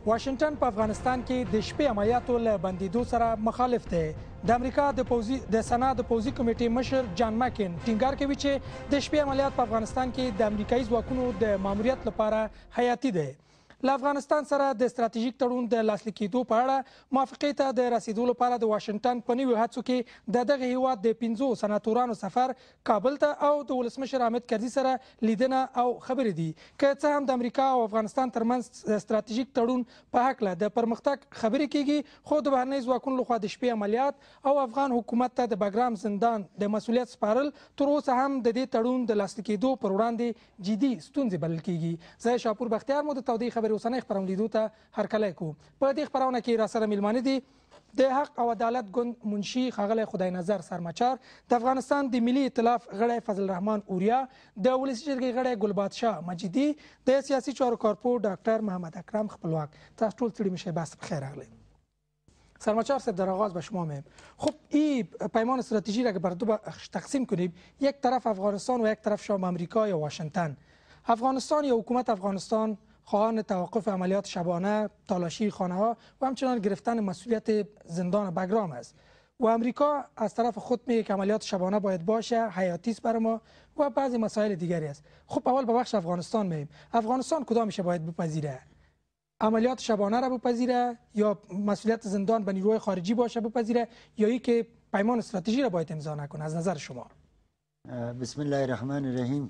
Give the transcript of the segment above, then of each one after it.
واشنگټن په افغانستان کې د شپې عملیاتو له بندیدو سره مخالف دی. د امریکا د سنا د پوځي کمیټې مشر جان ماکین ټینګار کوي چې د شپې عملیات په افغانستان کې د امریکایي ځواکونو د ماموریت لپاره حیاتي دی. له افغانستان سره د ستراتیژیک تړون د لاسلیک کېدو په اړه موافقې ته د رسیدو لپاره د واشنګټن په نویو هڅو کې د دغه هیواد د 15 سناتورانو سفر کابل ته او د ولسمشر حامد کرزي سره لیدنه او خبرې دي. که څه هم د امریکا او افغانستان ترمنځ ستراتیژیک تړون په هکله د پرمختګ خبرې کیږي، خو د بهرنۍ ځواکونو لخوا د شپې عملیات او افغان حکومت ته د بګرام زندان د مسؤلیت سپارل تر اوسه هم د دې تړون د لاسلیک کېدو پر وړاندې جدي ستونزې بلل کیږي. زه شاپور بختیار مو د تودې خبرې اوسنۍ خپرون لیدو ته هرکلی کوو. په دې خپرونه کې راسره میلمانه دي د حق او عدالت ګوند منشي ښاغلی خدای نظر سرمچار، د افغانستان د ملي ائتلاف غړی فضل الرحمن اوریا، د ولسي جرګې غړی ګلبادشاه مجیدي، د سیاسي چارو کارپو ډاکټر محمد اکرم خپلواک. تاسو ټول ستړي میشئ، بس بخیر راغلی. سرمچار صاحب، در آغاز به شما میم. خب این پیمان استراتژی را که بر دو تقسیم کنیم، یک طرف افغانستان و یک طرف شام امریکا یا واشنگتن. افغانستان یا حکومت افغانستان خواهان توقف عملیات شبانه، تالاشی خانه ها و همچنان گرفتن مسئولیت زندان بگرام است و امریکا از طرف خود میگه که عملیات شبانه باید باشه، حیاتی است برای ما و بعضی مسائل دیگری است. خب اول به بخش افغانستان میگیم. افغانستان کدامش باید بپذیره؟ عملیات شبانه را بپذیره یا مسئولیت زندان به نیروهای خارجی باشه بپذیره یا ای که پیمان استراتژی را باید امضا نکنه؟ از نظر شما. بسم الله الرحمن الرحیم.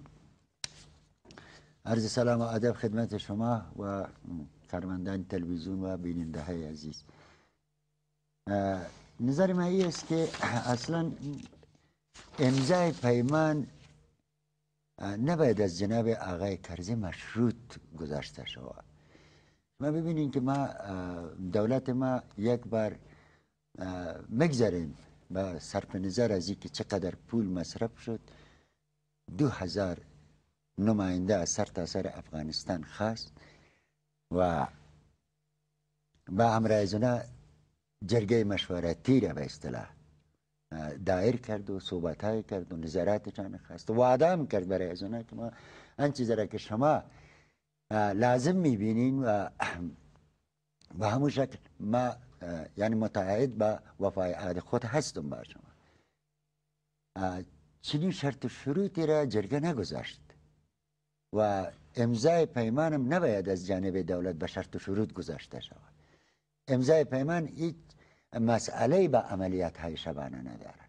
عرض سلام و ادب خدمت شما و کارمندان تلویزیون و بیننده های عزیز. نظر من این است که اصلا امضای پیمان نباید از جناب آقای کرزی مشروط گذاشته شود. ما ببینیم که ما دولت ما یک بار مگذاریم با صرف نظر از اینکه چقدر پول مصرف شد 2000 نماینده از سرتاسر افغانستان خواست و با امرایزونه جرگه مشورتی را به اصطلاح دایر کرد و صحبت‌های کرد و نظراتشان خواست و وعده هم کرد برای از اونا که ما آن چیزی را که شما لازم میبینین و به همون شکل ما یعنی متعهد با وفای عهد خود هستم با شما. چنین شرط و شروطی را جرگه نگذاشت و امضای پیمانم نباید از جانب دولت به شرط و شروط گذاشته شود. امضای پیمان هیچ مسئله با عملیات های شبانه ندارد.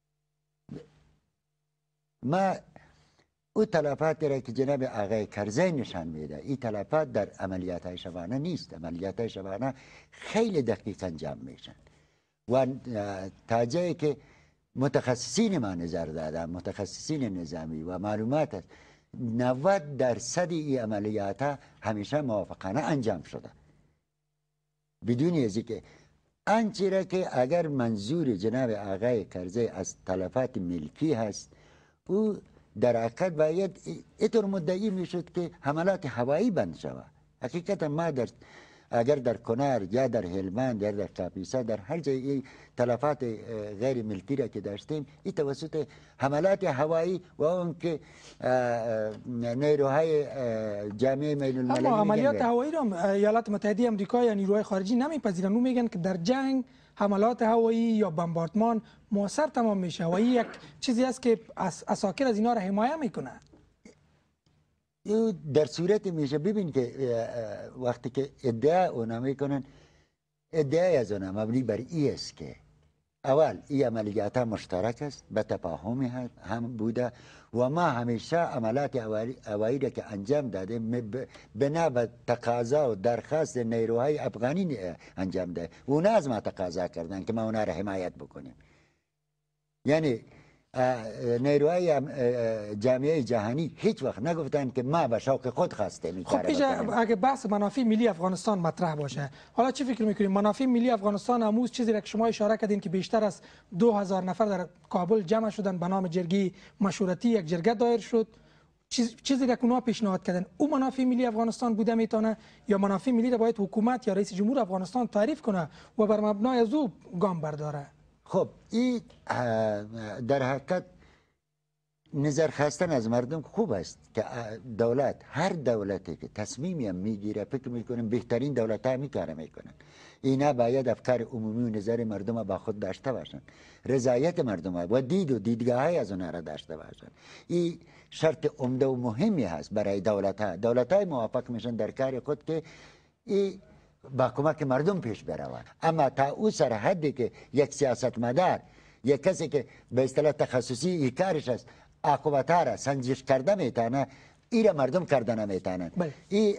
ما او تلفاتی را که جناب آقای کرزی نشان میده، این تلفات در عملیات های شبانه نیست. عملیات های شبانه خیلی دقیق انجام میشن و تا جایی که متخصصین ما نظر دادن، متخصصین نظامی و معلومات است، 90% این عملیات همیشه موافقانه انجام شده بدون از اینکه آنچه را که اگر منظور جناب آقای کرزی از تلفات ملکی هست، او در حقیقت باید اینطور مدعی میشد که حملات هوایی بند شود. حقیقتا ما اگر در کنر یا در هلمند یا در کاپیسا در هر جای تلفات غیر ملکی را که داشتیم، این توسط حملات هوایی و اون که نیروهای جامعه بین المللی. اما عملیات هوایی را ایالات متحده آمریکا یا نیروهای خارجی نمیپذیرن. اون میگن که در جنگ حملات هوایی یا بمباردمان موثر تمام میشه و این یک چیزی است که اساکر از اینا را حمایت میکنه. در صورت میشه ببین که وقتی که ادعا اونا میکنن، ادعای از اونا مبنی بر ای است که اول این عملیات مشترک است، به تفاهم هم بوده و ما همیشه عملیات هوایی را که انجام داده بنا به تقاضا و درخواست نیروهای افغانی انجام داده. اونا از ما تقاضا کردن که ما اونا را حمایت بکنیم. یعنی نیروهای جامعه جهانی هیچ وقت نگفتن که ما به شوق خود خواستیم. خب اگه بحث منافع ملی افغانستان مطرح باشه، حالا چی فکر میکنید؟ منافع ملی افغانستان امروز چیزی را که شما اشاره کردین که بیشتر از 2000 نفر در کابل جمع شدن به نام جرگه مشورتی، یک جرگه دایر شد، چیزی را که اونها پیشنهاد کردن، او منافع ملی افغانستان بوده میتونه یا منافع ملی را باید حکومت یا رئیس جمهور افغانستان تعریف کنه و بر مبنای از او گام برداره؟ خب این در حقیقت نظر خواستن از مردم خوب است که دولت، هر دولتی که تصمیمی هم میگیره فکر میکنن بهترین دولت ها میکاره میکنن. اینا باید افکار عمومی و نظر مردم با خود داشته باشن، رضایت مردم و دید و دیدگاه های از اونها را داشته باشن. این شرط عمده و مهمی هست برای دولت ها. دولت های موافق میشن در کار خود که این با کمک مردم پیش بروند. اما تا او سر حدی که یک سیاستمدار، یک کسی که به اصطلاح تخصصی ای کارش است عاقبت ها را سنجش کرده میتونه، ای را مردم کرده نمیتونن. ای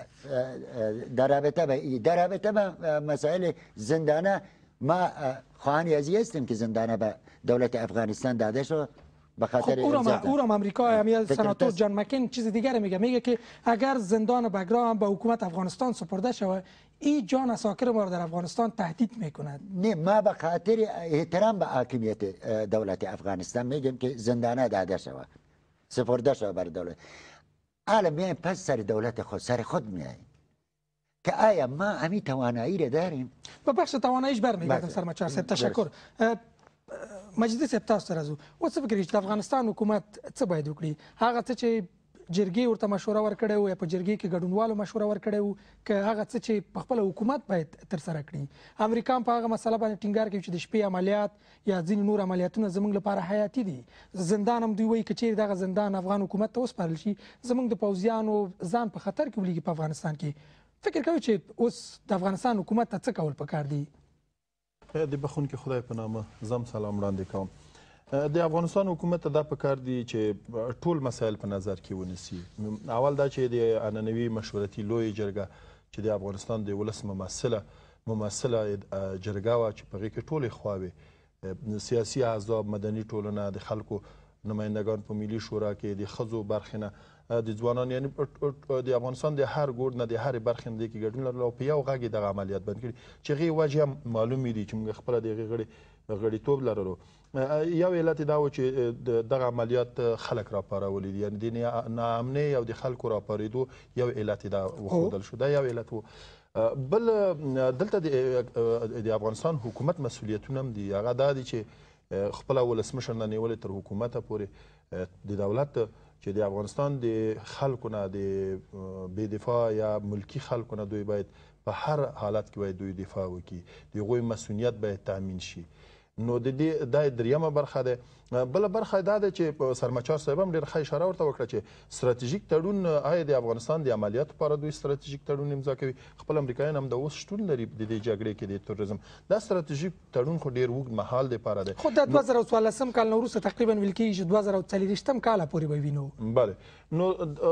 در رابطه به مسائل زندانه، ما خواهان ازی هستیم که زندانه به دولت افغانستان داده شد به خاطر او را امریکا همین سناتور جان مکین چیز دیگر میگه که اگر زندان بگرا هم به حکومت افغانستان سپرده شود، این جان اساکر ما را در افغانستان تهدید میکند. نه، ما به خاطر احترام به حاکمیت دولت افغانستان میگیم که زندانه داده شود، سپرده شود بر دولت. حالا میایم پس سر خود میاییم که آیا ما همین توانایی را داریم؟ به بخش تواناییش برمیگردم سرمچار صاحب. تشکر. مجلس صاحب تاسو سره زو او څه فکر چې د افغانستان حکومت څه باید وکړي؟ هغه څه چې جرګې ورته مشوره ورکړې وو یا په جرګې کې ګډونوالو مشوره ورکړې وو که هغه څه چې په خپل حکومت باید ترسره کړي؟ امریکا هم په هغه مسله باندې ټینګار کوي چې د شپې عملیات یا ځینې نور عملیاتونه زموږ لپاره حیاتي دي. زندان هم دوی وایي که چیرې دغه زندان افغان حکومت ته وسپارل شي، زموږ د پوځیانو ځان په خطر کې ولیږي په افغانستان کې. فکر کوي چې اوس د افغانستان حکومت ته څه کول پکار دي؟ د بخونکي خدای په نامه زم سلام وړاندې کوم. د افغانستان حکومت ته دا پکار دي چې ټول مسایل په نظر کې ونیسي. اول دا چې د عنعنوي مشورتي لویې جرګه چې د افغانستان د ولس ممثله جرګه وه چې په هغې کې ټولې خواوې سیاسي احزاب، مدني ټولنه، د خلکو نمایندګان په ملي شورا کې، د ښځو برخې نه، د ځوانانو، یعنې د افغانستان د هر ګوټ نه د هرې برخې نه دې کې ګډون لرل او په یو غږ یې دغه عملیات بند کړي چې هغې وجې هم معلومې دي چې موږ خپله د هغې غړیتوب لرلو. یو علت یې دا و چې دغه عملیات خلک راپارولي دي، یعنې د ناامنۍ او د خلکو راپارېدو یو علت یې دا وښودل شو. دا یو علت و. بل دلته د افغانستان حکومت مسؤلیتونه هم دي. هغه دا دي چې خپله ولسمشر نه نیولې تر حکومته پورې د دولت چې د افغانستان د خلکو نه، د بې دفاع یا ملکي خلکو نه دوی باید په هر حالت کې باید دوی دفاع وکړي، د هغوی مسؤلیت باید تامین شي. نو د دې دا دریمه برخه ده. بله برخه دا ده چې سرمچار صاحب هم ډېره ښه اشاره ورته وکړه چې ستراتیژیک تړون، آیا د افغانستان د عملیاتو لپاره دوی ستراتیژیک تړون امضا کوي؟ خپل امریکایان هم د اوس شتون لري د دې جګړې کې د تروریزم. دا ستراتیژیک تړون خو ډېر اوږد مهال دپاره دی. خو د 2014 کال نه وروسته تقریبا ویل کېږي چې 2040 کاله پورې به وینو. بله. نو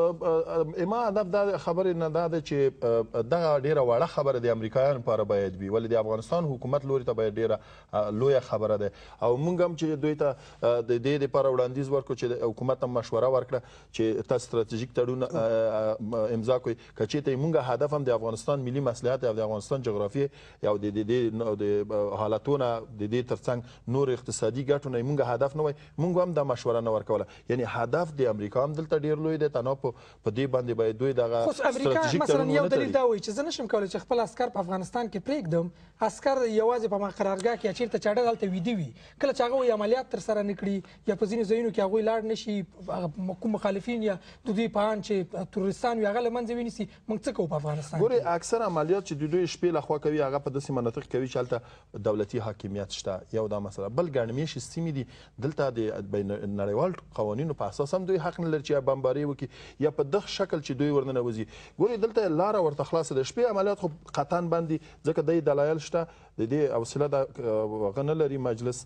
ما هدف دا خبرې نه دا ده چې دغه ډېره وړه خبره د امریکایانو لپاره باید وي، ولې د افغانستان حکومت لوري ته باید ډېره لویه خبره ده. او موږ هم چې دوی ته د دې دپاره وړاندیز ورکړو چې حکومت هم مشوره ورکړه چې تاسو ستراتیژیک تړون امضا کړئ. که چېرته موږ هدف هم د افغانستان ملي مصلحت او د افغانستان جغرافیې او د حالتونه د دې ترڅنګ نور اقتصادي ګټونه موږ هدف نه وای، موږ هم دا مشوره نه ورکوله. یعنې هدف د امریکا هم دلته ډېر لوی دی. تنها په دې باندې باید دوی دغه ستراتیژیک تړون ونه تړي. یو دلیل دا وایي چې زه نشم کولی چې خپل عسکر په افغانستان کې پرېږدم، عسکر یوازې په ما قرارګاه کې چېرته چاډر هلته ویده وي، کله چې هغه وایي عملیات ترسره نه کړي یا په ځینو ځایونو کې هغوی لاړ نه شي، کوم مخالفین یا د دوی پهان چې تروریستان وي هغه له منځه ونیسي، موږ څه کوو په افغانستان کې؟ ګورې اکثر عملیات چې دوی شپې لخوا کوي هغه په داسې مناطق کوي چې هلته دولتي حاکمیت شته. یو دا مسله. بل ګڼمېشې سیمې دي، دلته د نړیوال قوانینو په اساس هم دوی حق نه لري چې بمباري وکړي یا په دغه شکل چې دوی ورننوځي. ګورې دلته لاره ورته خلاصه ده. شپې عملیات خو قطعا بند دي ځکه د دلایل شته، د دې حوصله هغه نه لري مجلس.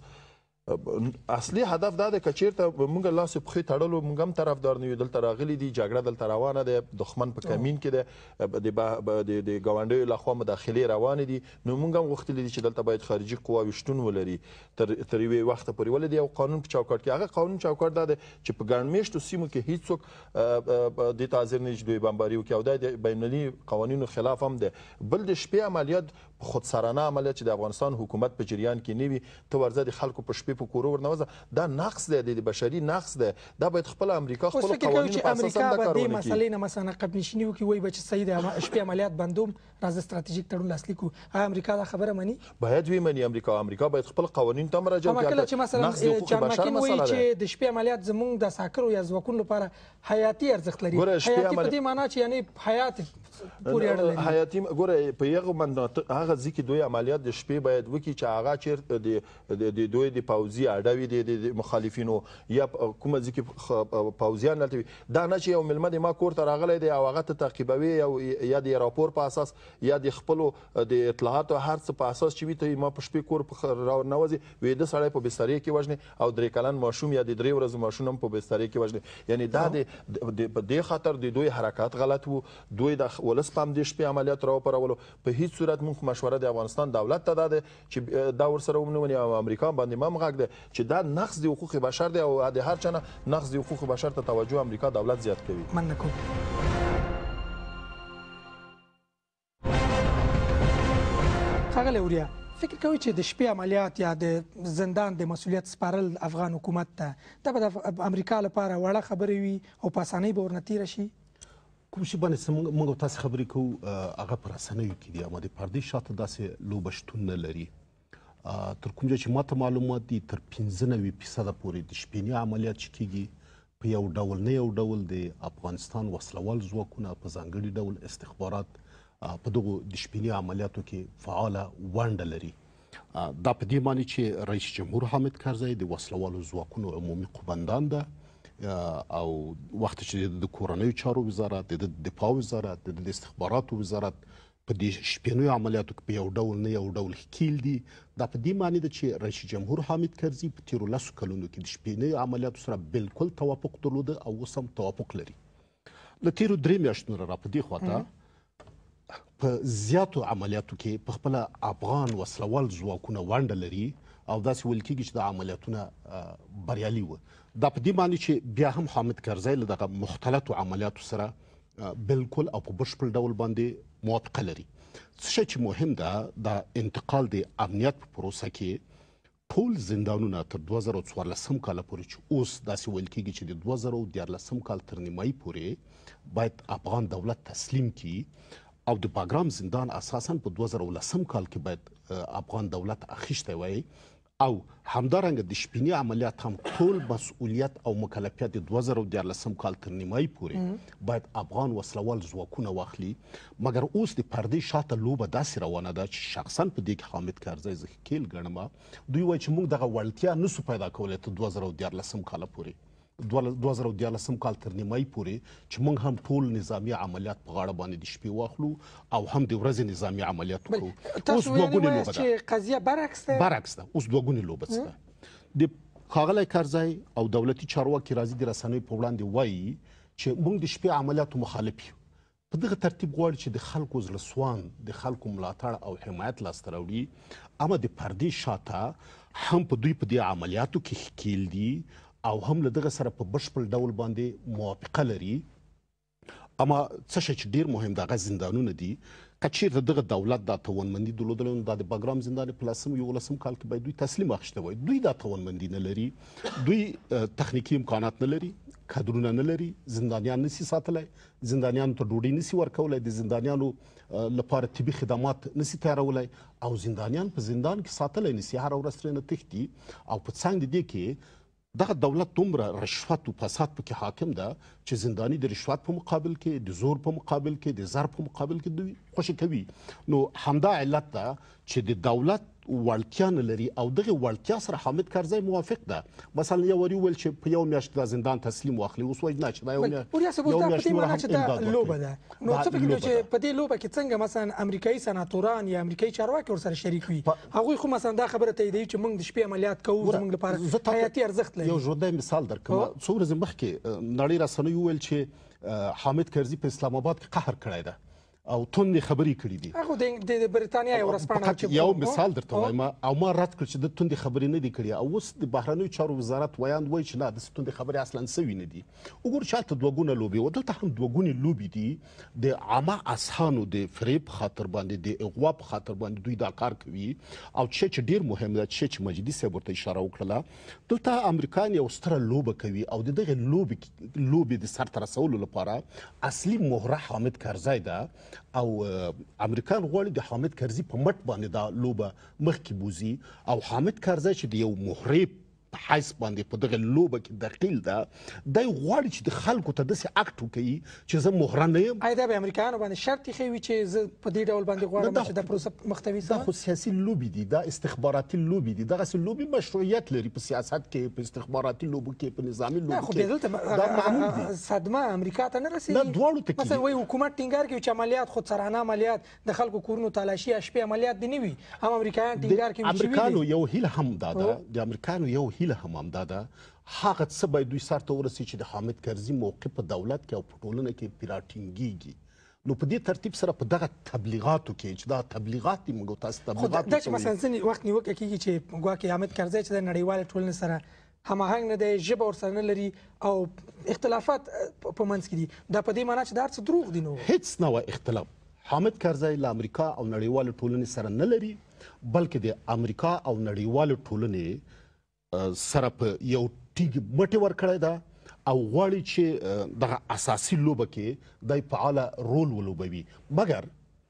اصلي هدف دا دی که چېرته موږ لاس پښې تړلو موږ هم طرفدار نه یو. دلته راغلي دي، جګړه دلته روانه ده، دښمن په کمین کې ده، د ګاونډیو لخوا مداخلې روانې دي. نو موږ هم غوښتلي دي چې دلته باید خارجي قواوې شتون ولري تر یوې وخته پورې. ولې د یو قانون په چوکاټ کې، هغه قانون چوکاټ دا دی چې په ګڼمېشتو سیمو کې هېڅوک دې ته حاضر نه دي چې دوی بمباري وکړي، او دا د بینالمللي قوانینو خلاف هم دی. بل د شپې عملیات خودسرانه عملیات چې د افغانستان حکومت په جریان کې نه وي، ته ورځه د خلکو په شپې شپې په کورو ورنوځه دا نقص دی د بشري نقص دی دا باید خپل امریکا اوس خپل فکر کوي قوانینو چې په اساس امریکا هم دا به کار دې ونه کړي مسلې نه مثلا عقب نشیني وکړي وایي به چې صحیح دی شپې عملیات بندوم راځه ستراتیژیک تړون لاسلیک کړو آیا امریکا دا خبره مني باید وی مني امریکا باید خپل قوانین ته مراجعه اما کله چې مثلا جان ماکین وایي چې د شپې عملیات زموږ د ساکرو یا ځواکونو لپاره حیاتي ارزښت لري حیاتي په دې معنی چې یعنی حیات پورې اړه لري حیاتي ګوره په یغه منطقه هغه ځکه دوی عملیات د شپې باید وکړي چې هغه چیرته د دوی د پوځي اډوي د مخالفینو یا کومه ځکه پوځیان لته دا نه چې یو ملمه د ما کور ته راغلی دی او هغه ته تعقیبوي یا د راپور په اساس یا د خپل د اطلاعاتو هر څه په اساس چې وي ته ما په شپې کور په نوځي وېده سړی په بسترې کې وژني او درې کلن ماشوم یا د درې ورځو ماشوم هم په بسترې کې وژني یعنی دا د په دې خاطر د دوی حرکات غلط وو دوی د ولس په هم د شپې عملیات راوپرولو په هیڅ صورت موږ مشوره د افغانستان دولت ته ده چې دا ورسره ونیونی او امریکا باندې ما غږ ده چې دا نقض د حقوق بشر دی او د هر چا نقض د حقوق بشر ته توجه امریکا دولت زیات کوي مننه کوم ښاغلی اوریا فکر کوي چې د شپې عملیات یا د زندان د مسؤلیت سپارل افغان حکومت ته دا به د امریکا لپاره وړه خبرې وي او په اسانۍ به ورنه تېره شي کوم شي باندې موږ تاسو خبرې کوو هغه پر اسانیو کې دي اما د پردې شاته داسې لوبه شتون نه لري تر کوم ځای چې ماته معلومات دي تر 95% پورې د شپېني عملیات چې کیږي په یو ډول نه یو ډول د افغانستان وسلوال ځواکونه په ځانګړي ډول استخبارات په دغو د شپېني عملیاتو کې فعاله ونډه لري دا په دې معنی چې رئیس جمهور حامد کرزی د وسلوالو ځواکونو عمومي قومندان ده او وخت چې د کورنیو چارو وزارت د دفاع وزارت د استخباراتو وزارت په دې شپېنیو عملیاتو کې په یو ډول نه یو ډول ښکیل دي دا په دې معنی ده چې رئیس جمهور حامد کرزي په تیرو 10 کلونو کې د شپېنیو عملیاتو سره بالکل توافق درلوده او اوس هم توافق لري له تیرو 3 میاشتو را په دې خواته په زیاتو عملیاتو کې په خپل افغان وسلوال ځواکونه ونډه لري او داسې ویل کېږي چې د عملیاتونه بریالي وو دا په دې معنی چې بیا هم حامد کرزی له دغه مختلطو عملیاتو سره بالکل او په بشپړ ډول باندې موافقه لري څه شی چې مهم ده د انتقال د امنیت په پروسه کې ټول زندانونه تر 2014 کال پورې چې اوس داسې ویل کېږي چې د 2014 کال تر نیمایي پورې باید افغان دولت تسلیم کړي او د باګرام زندان اساسا په 2010 کال کې باید افغان دولت اخیستی وای او همدارنګه د شپېني عملیات هم ټول مسؤلیت او مکلفیت د 2014 کال تر نیمایي پورې باید افغان وسلوال ځواکونه واخلي مګر اوس د پردې شاته لوبه داسې روانه ده چې شخصا په دې کې حامد کرزی زه ښکیل ګڼم دوی وایي چې موږ دغه وړتیا نسو پیدا کولی تر 2014 کاله پورې 2014 کال تر نیمایي پورې چې موږ هم ټول نظامي عملیات په غاړه باندې د شپې واخلو او هم د ورځې نظامي عملیات وکړو اوس دوه ګونې لوبه ده چې قضیه برعکس ده اوس دوه ګونې لوبه ده د ښاغلی کرزی او دولتي چارواکي راځي د رسنیو په وړاندې وایي چې موږ د شپې عملیاتو مخالف یو په دغه ترتیب غواړي چې د خلکو زړه سوان د خلکو ملاتړ او حمایت لاسته راوړي اما د پردې شاته هم په دوی په دې عملیاتو کې ښکیل دي او هم له دغه سره په بشپړ ډول باندې موافقه لري اما څه شی چې ډیر مهم دغه زندانونه دي که چیرته دغه دولت دا توانمندي درلودله نو دا د باګرام زندان په 11 کال کې باید دوی تسلیم اخیستی وای دوی دا توانمندي نه لري دوی تخنیکي امکانات نه لري کادرونه نه لري زندانیان نسی ساتلی زندانیانو ته ډوډۍ نسی ورکولی د زندانیانو لپاره طبي خدمات نسی تیارولی او زندانیان په زندان کې ساتلی نسی هر ورځ ترې نه تښتي او په څنګ د دې کې دغه دولت دومره رشوت او فساد پکې حاکم ده چې زندانی د رشوت په مقابل کې د زور په مقابل کې د ضرب په مقابل کې دوی خوشي کوي نو همدا علت ده چې د دولت وړتیا نه لري او دغه وړتیا سره حامد کرزی موافق ده مثلا یو وری ول چې په یو میاشت د زندان تسلیم واخلي اوس وایي نه چې دا یو میاشت چې لوبه ده نو څه فکر چې په دې لوبه کې څنګه مثلا امریکایي سناتوران یا امریکایي چارواکي ورسره شریک وي هغوی خو مثلا دا خبره تاییدوي چې موږ د شپې عملیات کوو زموږ لپاره حیاتي ارزښت لري یو ژوندی مثال درکوم څو ورځې مخکې نړۍ رسنیو وویل چې حامد کرزي په اسلام آباد کې قهر کړی ده او توندې خبرې کړې دي. هغه د بریتانیا یو ورځپاڼه فقط یو مثال درته وایم او ما رد کړ چې د توندې خبرې نه دي کړې او اوس د بهرنیو چارو وزارت ویاند وایي چې نه داسې توندې خبرې اصلا سوي نه دي. وګوره چې هلته دوه ګونه لوبې و دلته هم دوه ګونې لوبې دي د عامه اذهانو د فریب په خاطر باندې د اغوا په خاطر باندې دوی دا کار کوي او چې ډېر مهم ده چې مجیدي صاحب ورته اشاره وکړله دلته امریکایان یو ستره لوبه کوي او د دغې لوبې د سرته رسولو لپاره اصلي مهره حامد کرزی ده او امریکایان غواړي د حامد کرزي په مټ باندې دا لوبه مخکې بوزي او حامد کرزي چې د یو مهرې په حیث باندې په دغه لوبه کې دخیل ده دی غواړي چې د خلکو ته داسې اکټ وکړي چې زه مهره نه یم. آیا دا به امریکایانو باندې شرط ایښی وي چې زه په دې ډول باندې غواړم چې دا پروسه مختوي دا خو سیاسي لوبې دي دا استخباراتي لوبې دي دغسې لوبې مشروعیت لري په سیاست کې په استخباراتي لوبو کې په نظامي لوبو کې دا معمول دي. صدمه امریکا ته نه رسېږي دا دواړو ته مثلا وایي حکومت ټینګار کوي چې عملیات خودسرانه عملیات د خلکو کورونو تالاشي شپې عملیات دي نه وي هم امریکایان ټینګار کوي چې امریکانو یو هیله هم دا ده د امریکانو یو هیله هم دا ده هغه څه باید دوی سر ته ورسي چې د حامد کرزي موقع په دولت کې او په ټولنه کې پرې راټینګېږي. نو په دې ترتیب سره په دغه تبلیغاتو کې چې دا تبلیغات دي موږ تاسو تبلیغات دا چې مثلا ځینې وخت نیوکه کېږي چې ګواکې حامد کرزی چې د نړیوالې ټولنې سره هماهنګ نه دی ژبه ورسره نه لري او اختلافات په منځ کې دي دا په دې معنا چې دا هر څه دروغ دي. نو هیڅ نه وه اختلاف حامد کرزی له امریکا او نړیوالې ټولنې سره نه لري بلکې د امریکا او نړیوالې ټولنې سره په یو ټیږ مټې ورکړی ده او غواړي چې دغه اساسي لوبه کې دی فعاله رول ولوبوي مګر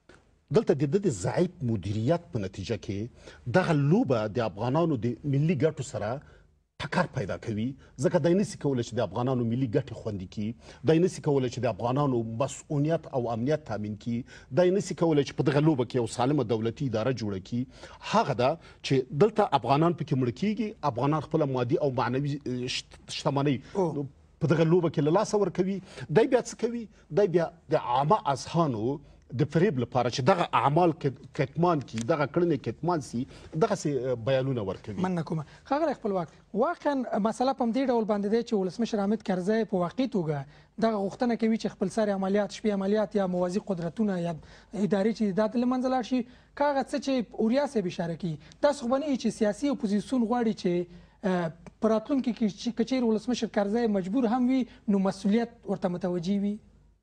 دلته د د ضعیف مدیریت په نتیجه کې دغه لوبه د افغانانو د ملي ګټو سره ټکر پیدا کوي ځکه دی نسي کولی چې د افغانانو ملي ګټې خوندي کړي دی نسي کولی چې د افغانانو مسؤلیت او امنیت تامین کړي دی نسي کولی چې په دغه لوبه کې یو سالمه دولتي اداره جوړه کړي. هغه ده چې دلته افغانان پکې مړه کیږي افغانان خپله مادي او معنوي شتمنۍ په دغه لوبه کې له لاسه ورکوي. دی بیا څه کوي دی بیا د عامه اذهانو د فریب لپاره چې دغه اعمال کتمان کی دغه کړنې کتمان سي دغه بیانونه ورکوي. مننه کوم ښاغلی خپلواک واقعا مسله په دې ډول باندې دی چې ولسمشر حامد کرزی په واقعي توګه دغه غوښتنه کوي چې خپل سر عملیات شپې عملیات یا موازي قدرتونه یا ادارې چې دا له منځه لاړ شي کاغه څه چې اوریا صاحب اشاره کوي تاسو خو بنئ چې سیاسي اپوزیسیون غواړي چې په راتلونکي کې که چیرې ولسمشر کرزی مجبور هم وي نو مسؤلیت ورته متوجه وي.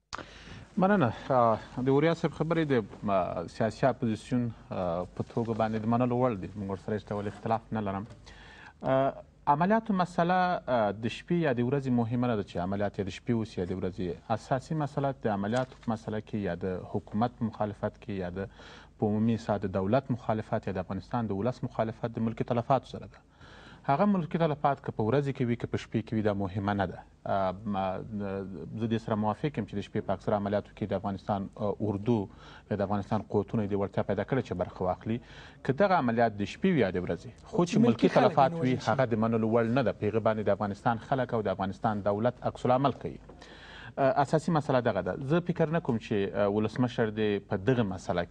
مننه د اوریا صاحب خبرې د سیاسي اپوزیسیون په توګه باندې د منلو وړ دي موږ ورسره هېڅ ډول اختلاف نه لرم. عملیاتو مسله د شپې یا د ورځې مهمه نه ده چې عملیات یا د شپې اوسي یا د ورځې اساسي مسله د عملیاتو په مسله کې یا د حکومت مخالفت کې یا د په عمومي ساده دولت مخالفت یا د افغانستان د ولس مخالفت د ملکي تلفاتو سره ده. هغه ملکي تلفات که په ورځې کې وي که په شپې کې وي دا مهمه نه ده. زه دې سره موافق یم چې د شپې په اکثره عملیاتو کې د افغانستان اردو یا د افغانستان قوتونه دې وړتیا پیدا کړې چې برخه واخلي که دغه عملیات د شپې وي یا د ورځې خو چې ملکي تلفات وي هغه د منلو وړ نه ده. په هغې باندې د افغانستان خلک او د افغانستان دولت عکس العمل کوي. اساسي مسله دغه ده. زه فکر نه کوم چې ولسمشر دې په دغه مسله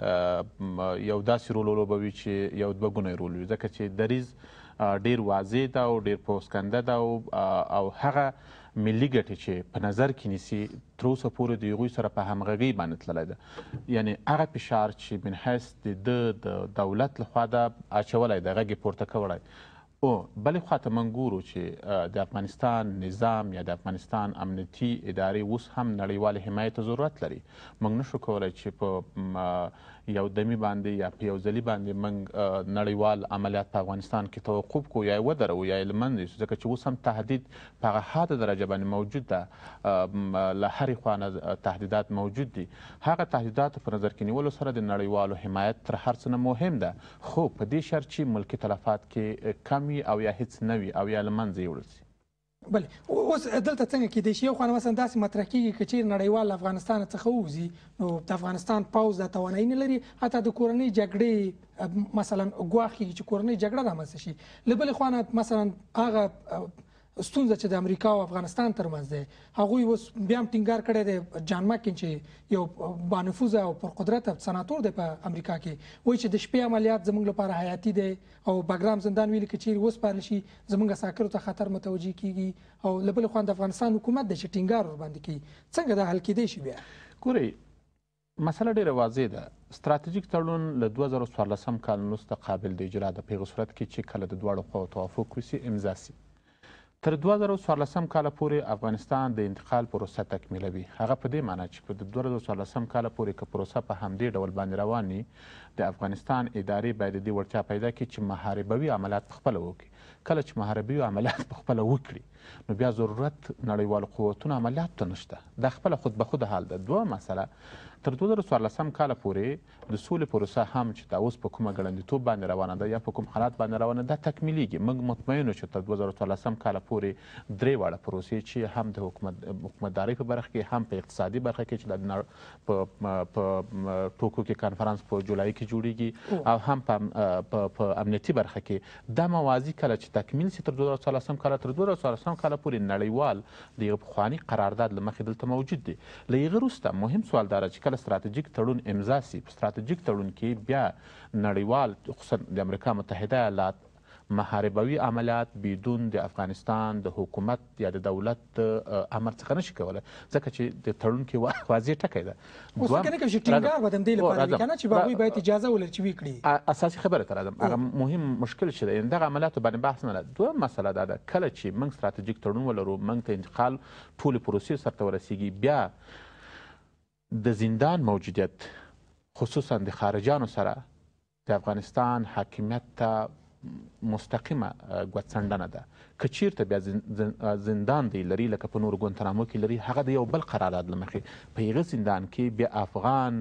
کې یو داسې رول ولوبوي چې یو دوه ګونی رول وي ځکه چې دریځ ډیر واضح ده او ډیر پوسکنده ده او هغه ملي ګټې چې په نظر کې نیسي تر اوسه پورې د هغوی سره په همغږۍ باندې تللی ده. یعنې هغه فشار چې من حیث د دولت لخوا ده اچولی ده غږ یې پورته کولی او بلې خواته موږ ګورو چې د افغانستان نظام یا د افغانستان امنیتي ادارې اوس هم نړیوال حمایت ته ضرورت لري. موږ نشو کولی چې په یو دمي باندې یا په یو ځلي باندې موږ نړیوال عملیات په افغانستان کې توقف کړو یا یې ودرو یا یې له منځه یوسو ځکه چې اوس هم تهدید په هغه حاده درجه باندې موجود ده له هرې خوا نه تهدیدات موجود دي. هغه تهدیداتو په نظر کې نیولو سره د نړیوالو حمایت تر هر څه نه مهم ده خو په دې شرط چې ملکي تلفات کې کم وي او یا هیڅ نه وي او یا له منځه یوړل سي. بله اوس دلته څنګه کیدای شي یو خو مثلا داسې مطرح کېږي که چیرې نړیوال افغانستان څخه ووځي نو د افغانستان پوځ دا توانایي نه لري حتی د کورنۍ جګړې مثلا ګواښ کېږي چې کورنۍ جګړه رامنځته شي. له بلې خوا نه مثلا هغه ستونزه چې د امریکا او افغانستان ترمنځ دی هغوی اوس بیا هم ټینګار کړی دی. جان ماکین چې یو بانفوذه او پرقدرته سناتور دی په امریکا کې وایي چې د شپې عملیات زموږ لپاره حیاتي دی او باګرام زندان ویلي که چیرې وسپارل شي زموږ عساکرو ته خطر متوجه کیږي او له بلې خوا د افغانستان حکومت دی چې ټینګار ورباندې کوي. څنګه دا حل کیدای شي بیا؟ ګورئ مسله ډیره واضح ده. ستراتیژیک تړون له 2014 کال وروسته قابل د اجرا ده، په هغه صورت کې چې کله د دواړو خواو توافق وشي امضا سي. تر 2014 کال پورې افغانستان د انتقال پروسه تکمیلوي. هغه په دې معنی چې په 2014 کال پورې که پروسه په همدې ډول باندې روان وي، د افغانستان ادارې باید د دې وړتیا پیدا کړي چې محاربوي عملیات پخپله وکړي. کله چې محاربوي عملیات پخپله وکړي نو بیا ضرورت نړیوالو قوتونو عملیاتو ته نشته. دا خپله خود به خود حال ده. دوه مسله، تر 2014 کال پورې د سولې پروسه هم چې دا اوس په کومه ګړندیتوب باندې روانه ده یا په کوم حالات باندې روانه ده تکمیلیږي. موږ مطمئن چې تر 2014 کال پورې درې واړه پروسې چې هم د حکومتدارۍ په برخه کې، هم په اقتصادي برخه کې چې په ټوکو کې کانفرانس په جولای کې جوړیږي، او هم په امنیتي برخه کې، دا موازی کله چې تکمیل سي تر 2014 کال کال پورې نړیوال د یو پخواني قرارداد له مخې دلته موجود دی. له هغه وروسته مهم سوال دا چې کله ستراتیژیک تړون امضا سي، په ستراتیژیک تړون کې بیا نړیوال خصوصا د امریکا متحده ایالات محاربوي عملیات بدون د افغانستان د حکومت یا د دولت امر څخه نشي کولی، ځکه چې د تړون کې واضح ټکی ده. اوس فکر نه کوم چې ټینګار به د همدې لپاره وي که نه چې هغوی باید اجازه ولري چې ویې کړي. اساسي خبره ته راځم، هغه مهم مشکل چې دی دغه عملیاتو باندې بحث نه ده. دویم مسله دا ده، کله چې موږ ستراتیژیک تړون ولرو، موږ ته انتقال ټولې پروسې سرته ورسیږي، بیا د زندان موجودیت خصوصا د خارجانو سره د افغانستان حاکمیت ته مستقیمه ګوتڅنډنه ده. که چیرته بیا زندان دی لري لکه په نورو ګوانتانامو کې لري، هغه د یو بل قرارداد له مخې په هغه زندان کې بیا افغان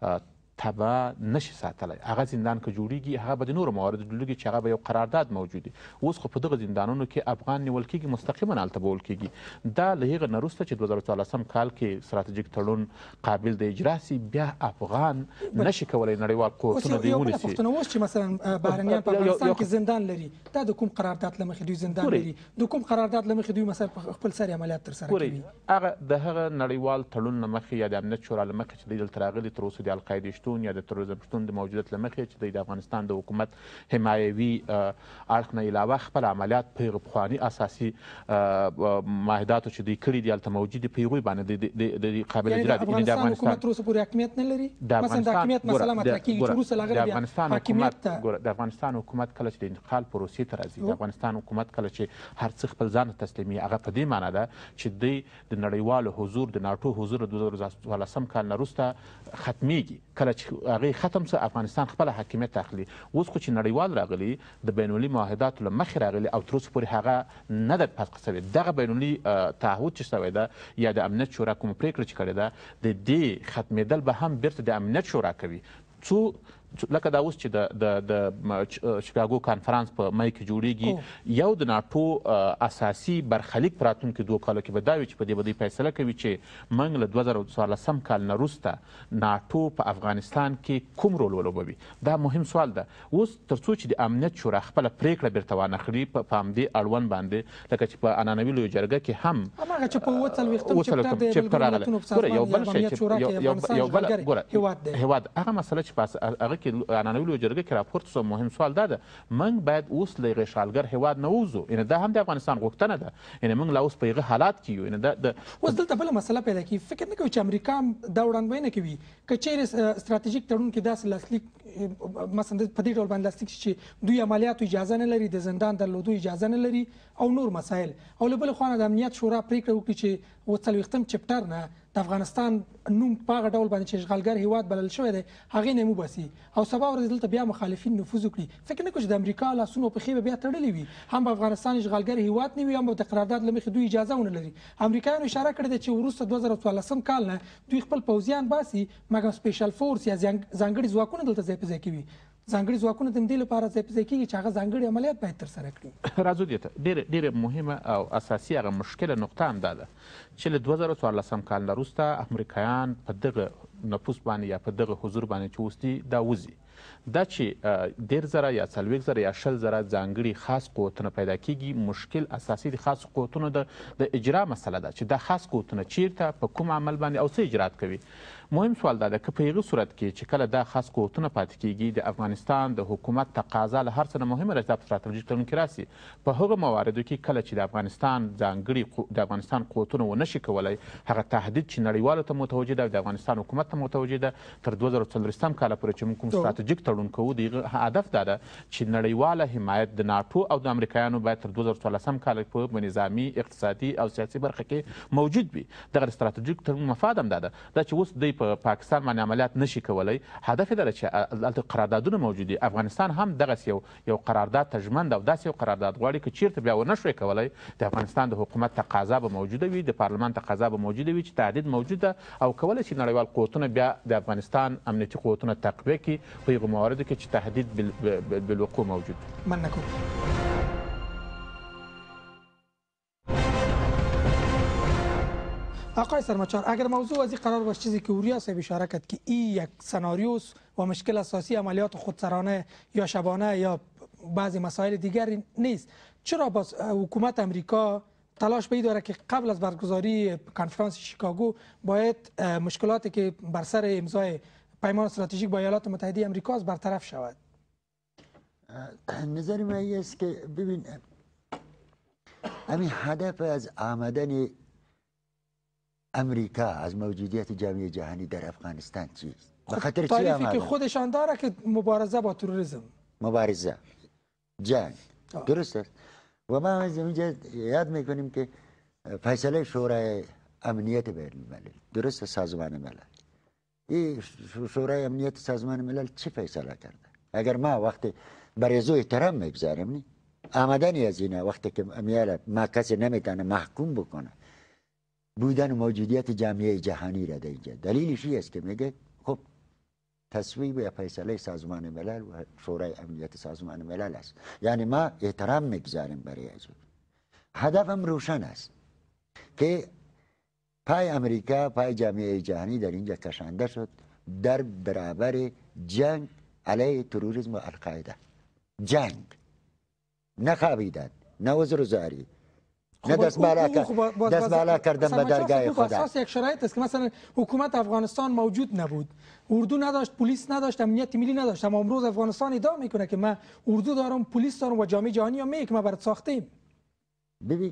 تبع نشي ساتلی. هغه زندان که جوړیږي هغه به د نورو مواردو جوړیږي چې هغه به یو قرارداد موجود وي. اوس خو په دغه زندانونو کې افغان نیول کېږي، مستقیما هلته به ول کېږي. دا له هغه نه وروسته چې 2014 کال کې ستراتیژیک تړون قابل د اجرا سي، بیا افغان نشي کولی نړیوال قوتونه دوی ونیسي. پوښتنه اوس چې مثلا بهرنیان په افغانستان کې زندان لري، دا د کوم قرارداد له مخې دوی زندان لري؟ د کوم قرارداد له مخې دوی مثلا خپل سري عملیات ترسره کوي؟ هغه د هغه نړیوال تړون له مخې یا د امنیت شورا له مخې چې دوی دلته راغلي، تر اوسه د القاعدې شتون یا د تروریزم شتون د موجودیت له مخې چې د افغانستان د حکومت حمایوي اړخ نه علاوه خپل عملیات په هغه پخواني اساسي معاهداتو چې دوی کړي دي هلته موجود دي، په هغوی باندې د قابل اجرا دي. د افغانستان حکومت تر اوسه پورې حاکمیت نه لري. مثلا د حاکمیت مسله مطرح کېږي چې وروسته له هغه د افغانستان حکومت کله چې د انتقال پروسې ته راځي، د افغانستان حکومت کله چې هر څه خپل ځان ته تسلیمي، هغه په دې معنی ده چې دوی د نړیوالو حضور، د ناټو حضور د 2014 کال نه وروسته ختمیږي. کله چې هغې ختم سه افغانستان خپل حاکمیت اخلي. اوس خو چې نړیوال راغلي، د بین المللي معاهداتو له مخې راغلي او تر اوسه پورې هغه نه ده پاتې شوې. دغه بین المللي تعهد چې شوی ده یا د امنیت شورا کومه پرېکړه چې کړې ده، د دې ختمېدل به هم بیرته د امنیت شورا کوي. څو لکه دا اوس چې د شیکاګو کانفرانس په مای کې جوړیږي، یو د ناټو اساسي برخلیک په راتلونکي 2 کالو کې به دا وي چې په دې به دوی فیصله کوي چې موږ له 2014 کال نه وروسته ناټو په افغانستان کې کوم رول ولوبوي. دا مهم سوال ده. اوس تر څو چې د امنیت شورا خپله پرېکړه بیرته وانخلي په همدې اړوند باندې، لکه چې په عنعنوي لویه جرګه کې هم هماغه چې په 40 چپټر راغلی، یو بل شی هېواد هغه مسله چې په هغه کې عنعنوي لویه جرګه کې راپورته شو، مهم سوال دا ده، موږ باید اوس له هغې اشغالګر هېواد نه ووځو. یعنې دا هم د افغانستان غوښتنه ده. یعنې موږ لا اوس په هغه حالات کې یو. اوس دلته بله مسله پیدا کېږي، فکر نه کوي چې امریکا هم دا وړاندوینه نه کوي که چیرې ستراتیژیک تړون کې داسې لاسلیک مثلا په دې ډول باندې لاسلیک شي چې دوی عملیاتو اجازه نه لري، د زندان درلودو اجازه نه لري او نور مسایل، او له بلې خوا نه د امنیت شورا پرېکړه وکړي چې 40 چپټر نه د افغانستان نوم په هغه ډول باندې چې اشغالګر هېواد بلل شوی دی هغې نه یې وباسي او سبا ورځ دلته بیا مخالفین نفوذ وکړي. فکر نه کوم چې د امریکا لاسونه په پښې به بیا تړلي وي، هم په افغانستان اشغالګر هېواد نه وي، هم به د قرارداد له مخې دوی اجازه ونه لري. امریکایانو اشاره کړې ده چې وروسته 2014 کال نه دوی خپل پوځیان باسي، مګر سپیشل فورس یا ځانګړي ځواکونه دلته ځای په ځای کوي. ځانګړي ځواکونه د همدې لپاره ځای په ځای کېږي چې هغه ځانګړي عملیات باید ترسره کړي. راځو دې ته ډېره مهمه او اساسي هغه مشکله نقطه هم دا ده چې له 2014 کال نه وروسته امریکایان په دغه نفوذ باندې یا په دغه حضور باندې چې اوس دي دا وځي. دا چې 10,000 یا 40,000 یا 60,000 ځانګړي خاص قوتونه پیدا کېږي، مشکل اساسي د خاص قوتونو د اجرا مسله ده چې دا خاص قوتونه چیرته په کوم عمل باندې او څه اجرات کوي. مهم سوال دا ده که په هغه صورت کې چې کله دا خاص قوتونه پاتې کېږي، د افغانستان د حکومت تقاضا له هر څه نه مهمه راځي په ستراتیژیک تړون کې راسي، په هغه مواردو کې کله چې د افغانستان ځانګړي د افغانستان قوتونه ونه شي کولی هغه تهدید چې نړیوالو ته متوجه ده، د افغانستان حکومت ضرورت ته متوجه ده. تر 2040 کال پورې چې موږ کوم ستراتیژیک تړون کوو د هغه هدف دا ده چې نړیواله حمایت د ناټو او د امریکایانو باید تر 2014 کال په نظامي اقتصادي او سیاسي برخه کې موجود وي. دغه ستراتیژیک تړون مفاد هم دا ده چې اوس دوی په پاکستان باندې عملیات نشي کولی. هدف یې دا ده چې هلته قراردادونه موجود دي. افغانستان هم دغسې یو قرارداد ته ژمن ده او داسې یو قرارداد غواړي که چیرته بیا ونه شوی کولی د افغانستان د حکومت تقاضا به موجوده وي، د پارلمان تقاضا به موجوده وي چې تهدید موجود ده او کولی شي نړیوال قوتونه بیا د افغانستان امنیتي قوتونه تقویه کړي په هغو مواردو کې چې تهدید بالوقوع موجود. من نکن. آقای سرمچار، اگر موضوع از این قرار باشه چیزی که اوریا صاحب اشاره کرد که این یک سناریوس و مشکل اساسی عملیات خودسرانه یا شبانه یا بعضی مسائل دیگری نیست، چرا باز حکومت امریکا تلاش به داره که قبل از برگزاری کنفرانس شیکاگو باید مشکلاتی که بر سر امضای پیمان استراتژیک با ایالات متحده آمریکا است برطرف شود؟ نظر من است که ببین همین هدف از آمدن امریکا از موجودیت جامعه جهانی در افغانستان چیست؟ به خاطر چی تعریفی آمدن؟ که خودشان داره که مبارزه با تروریسم، مبارزه، جنگ، درست است. و ما از اینجا یاد میکنیم که فیصله شورای امنیت بین الملل، درست، سازمان ملل، این شورای امنیت سازمان ملل چی فیصله کرده؟ اگر ما وقتی برای زو احترام میگذاریم نی آمدنی از اینا وقتی که میاله ما کسی نمیتونه محکوم بکنه بودن موجودیت جامعه جهانی را در اینجا. دلیلش است که میگه خب تصویب یا فیصله سازمان ملل و شورای امنیت سازمان ملل است، یعنی ما احترام میگذاریم برای از. هدفم روشن است که پای امریکا، پای جامعه جهانی در اینجا کشانده شد در برابر جنگ علیه تروریسم و القاعده. جنگ، نه خوابیدن، نه عذرگزاری، نه دست بالا کردن به درگاه خدا. اساس یک شرایط است که مثلا حکومت افغانستان موجود نبود، اردو نداشت، پلیس نداشت، امنیت ملی نداشت، اما امروز افغانستان ادعا میکنه که من اردو دارم، پلیس دارم و جامعه جهانی هم میگه که ما برات ساختیم. ببین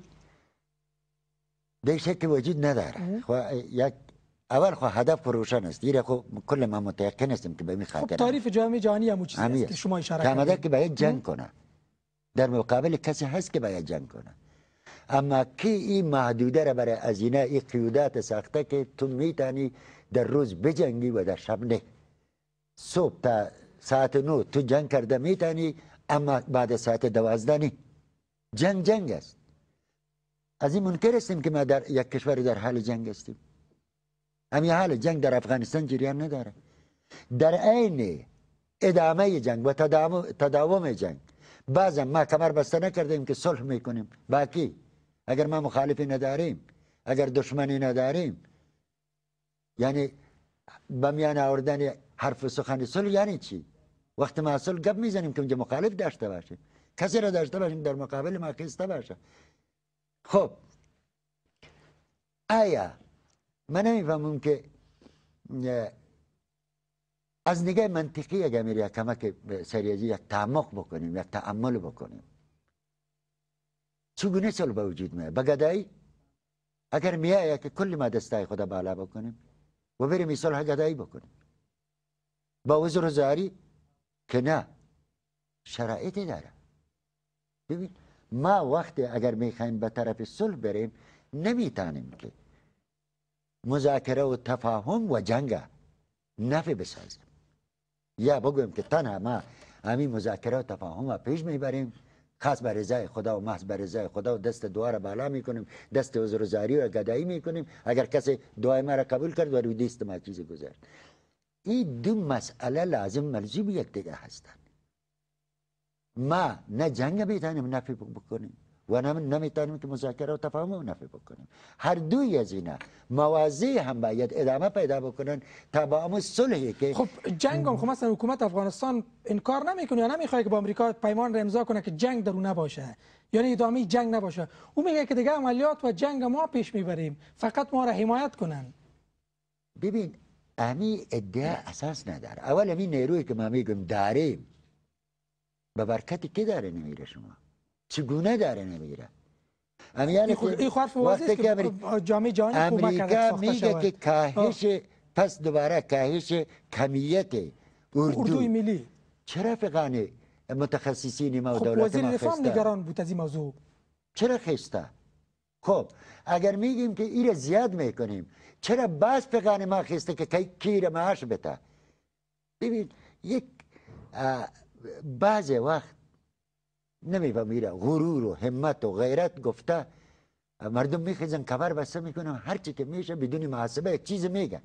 دیگه که وجود نداره. یک اول خو هدف روشن است. دیره خو کل ما متيقن هستیم که به این خاطر. خب تعریف جامعه جهانی هم چیزی است که شما اشاره کردید. آمده که باید جنگ کنه. در مقابل کسی هست که باید جنگ کنه. اما کی این محدوده را برای از این قیودات ساخته که تو میتونی در روز بجنگی و در شب نه. صبح تا ساعت 9 تو جنگ کرده میتونی، اما بعد ساعت 12 نه. جنگ است. از این منکر هستیم که ما در یک کشور در حال جنگ هستیم. همین حال جنگ در افغانستان جریان نداره. در عین ادامه جنگ و تداوم جنگ بعضا ما کمر بسته نکردیم که صلح میکنیم. باقی اگر ما مخالفی نداریم، اگر دشمنی نداریم، یعنی به میان آوردن حرف سخن صلح یعنی چی؟ وقت ما صلح گپ میزنیم که اونجا مخالف داشته باشیم، کسی را داشته باشیم در مقابل ما خسته باشه. خب آیا من نمیفهمم که از نگاه منطقی اگر میری کمک سریعی یک تعمق بکنیم، یک تأمل بکنیم، چگونه صلح به وجود میاد؟ بگدایی اگر میاد که کل ما دستای خدا بالا بکنیم و بریم صلح گدایی بکنیم با عذرگزاری که نه، شرایطی داره. ببین ما وقتی اگر میخوایم به طرف صلح بریم نمیتونیم که مذاکره و تفاهم و جنگ نفع بسازیم، یا بگویم که تنها ما همین مذاکره و تفاهم و پیش میبریم خاص بر رضای خدا و محض بر رضای خدا و دست دعا را بالا میکنیم، دست عذرگزاری و گدایی میکنیم. اگر کسی دعای ما را قبول کرد و روی دست ما چیزی گذاشت. این دو مسئله لازم ملزوم یک دیگه هستند. ما نه جنگ میتونیم نفع بکنیم و نمیتونیم که مذاکره و تفاهم رو نفع بکنیم. هر دوی از اینا موازی هم باید ادامه پیدا بکنن تا با همون صلحی که خب جنگ هم خب مثلا حکومت افغانستان انکار نمیکنه یا نمیخواد که با امریکا پیمان را امضا کنه که جنگ در اون نباشه، یعنی ادامه جنگ نباشه. او میگه که دیگه عملیات و جنگ ما پیش میبریم، فقط ما را حمایت کنن. ببین امی ادعا اساس نداره. اول امی نیرویی که ما میگم داریم به برکتی که داره نمیره، شما چگونه داره نمیره؟ این حرف واضحه است که جامعه جهانی امریکا میگه که کاهش پس دوباره کاهش کمیت اردوی ملی. چرا فقط متخصصین ما و خب دولت وزیر ما دفاع خسته؟ نگران بود از این موضوع. چرا خسته؟ خب اگر میگیم که این زیاد میکنیم چرا باز فقط ما خسته که کی را معاش بده؟ ببین یک بعض وقت نمیفهم میره غرور و همت و غیرت گفته مردم میخیزن کمر بسته میکنن هرچی که میشه بدون محاسبه یک چیز میگن.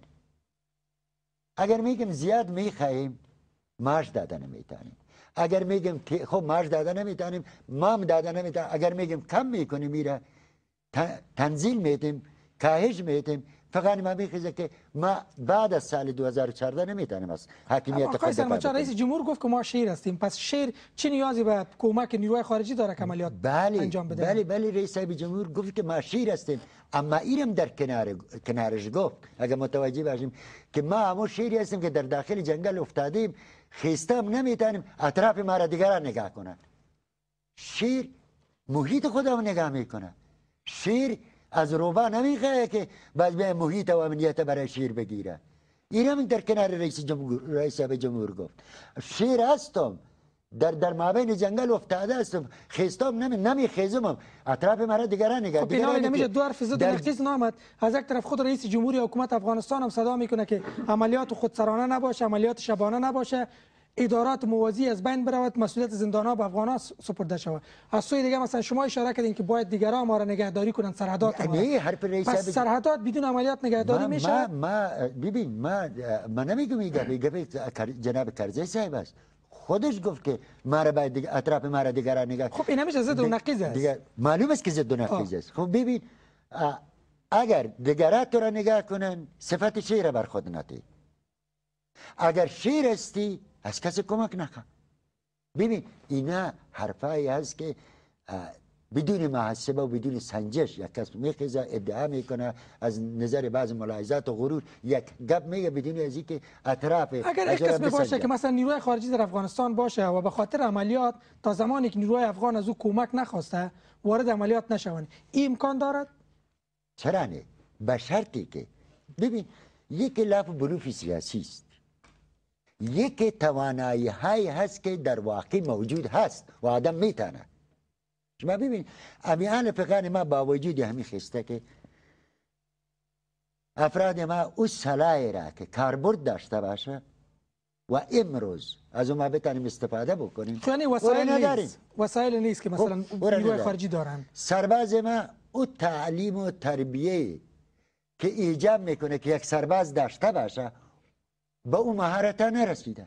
اگر میگیم زیاد میخواهیم معاش داده نمیتونیم، اگر میگیم خب معاش داده نمیتونیم ما هم داده نمیتونیم، اگر میگیم کم میکنیم میره تنزیل میدیم کاهش میدیم. فقط ما میخیزه که ما بعد از سال 2014 نمیتونیم از حاکمیت آقای سلمانچار رئیس جمهور گفت که ما شیر هستیم، پس شیر چه نیازی به کمک نیروهای خارجی داره که عملیات انجام بده؟ بله رئیس جمهور گفت که ما شیر هستیم، اما اینم در کنارش گفت اگر متوجه باشیم که ما همون شیری هستیم که در داخل جنگل افتادیم خسته هم نمیتونیم اطراف ما را دیگران نگاه کنن. شیر محیط خودم نگاه میکنه. شیر از روبا نمیخواه که باز به محیط و امنیت برای شیر بگیره. این هم در کنار رئیس جمهور گفت شیر هستم در مابین جنگل افتاده هستم خستم نمیخیزم اطراف مرا دیگران نگاه. خب اینا نمیشه دو حرف ضد نقیض نامد. از یک طرف خود رئیس جمهوری حکومت افغانستان هم صدا میکنه که عملیات خودسرانه نباشه، عملیات شبانه نباشه، ادارات موازی از بین برود، مسئولیت زندان‌ها به افغان‌ها سپرده شود. از سوی دیگه مثلا شما اشاره کردین که باید دیگران ما را نگهداری کنن سرحدات ما. نه حرف رئیس پس سرحدات بدون عملیات نگهداری میشه؟ ببین ما نمیگم میگه جناب کرزی صاحب است. خودش گفت که ما را باید اطراف ما را دیگران نگاه. خب این نمیشه ضد و نقیض است. معلوم است که ضد و نقیض است. خب ببین اگر دیگران تو را نگاه کنن صفت شیر بر خود نتی. اگر شیر استی از کسی کمک نکن. ببین اینا حرفایی هست که بدون محاسبه و بدون سنجش یک کس میخیزه ادعا میکنه از نظر بعض ملاحظات و غرور یک گپ میگه بدون از اینکه اطراف اگر یک کس باشه که مثلا نیروی خارجی در افغانستان باشه و به خاطر عملیات تا زمانی که نیروی افغان از او کمک نخواسته وارد عملیات نشوند این امکان دارد؟ چرا نه؟ به شرطی که ببین یک لاف بلوف سیاسی است، یک توانایی های هست که در واقع موجود هست و آدم میتونه. شما ببین امیان فقط ما با وجود همین خسته که افراد ما او صلاحی را که کاربرد داشته باشه و امروز از ما بتانیم استفاده بکنیم یعنی وسایل نیست که مثلا نیروی خارجی دارن. سرباز ما او تعلیم و تربیه که ایجاب میکنه که یک سرباز داشته باشه با اون مهارت نرسیده.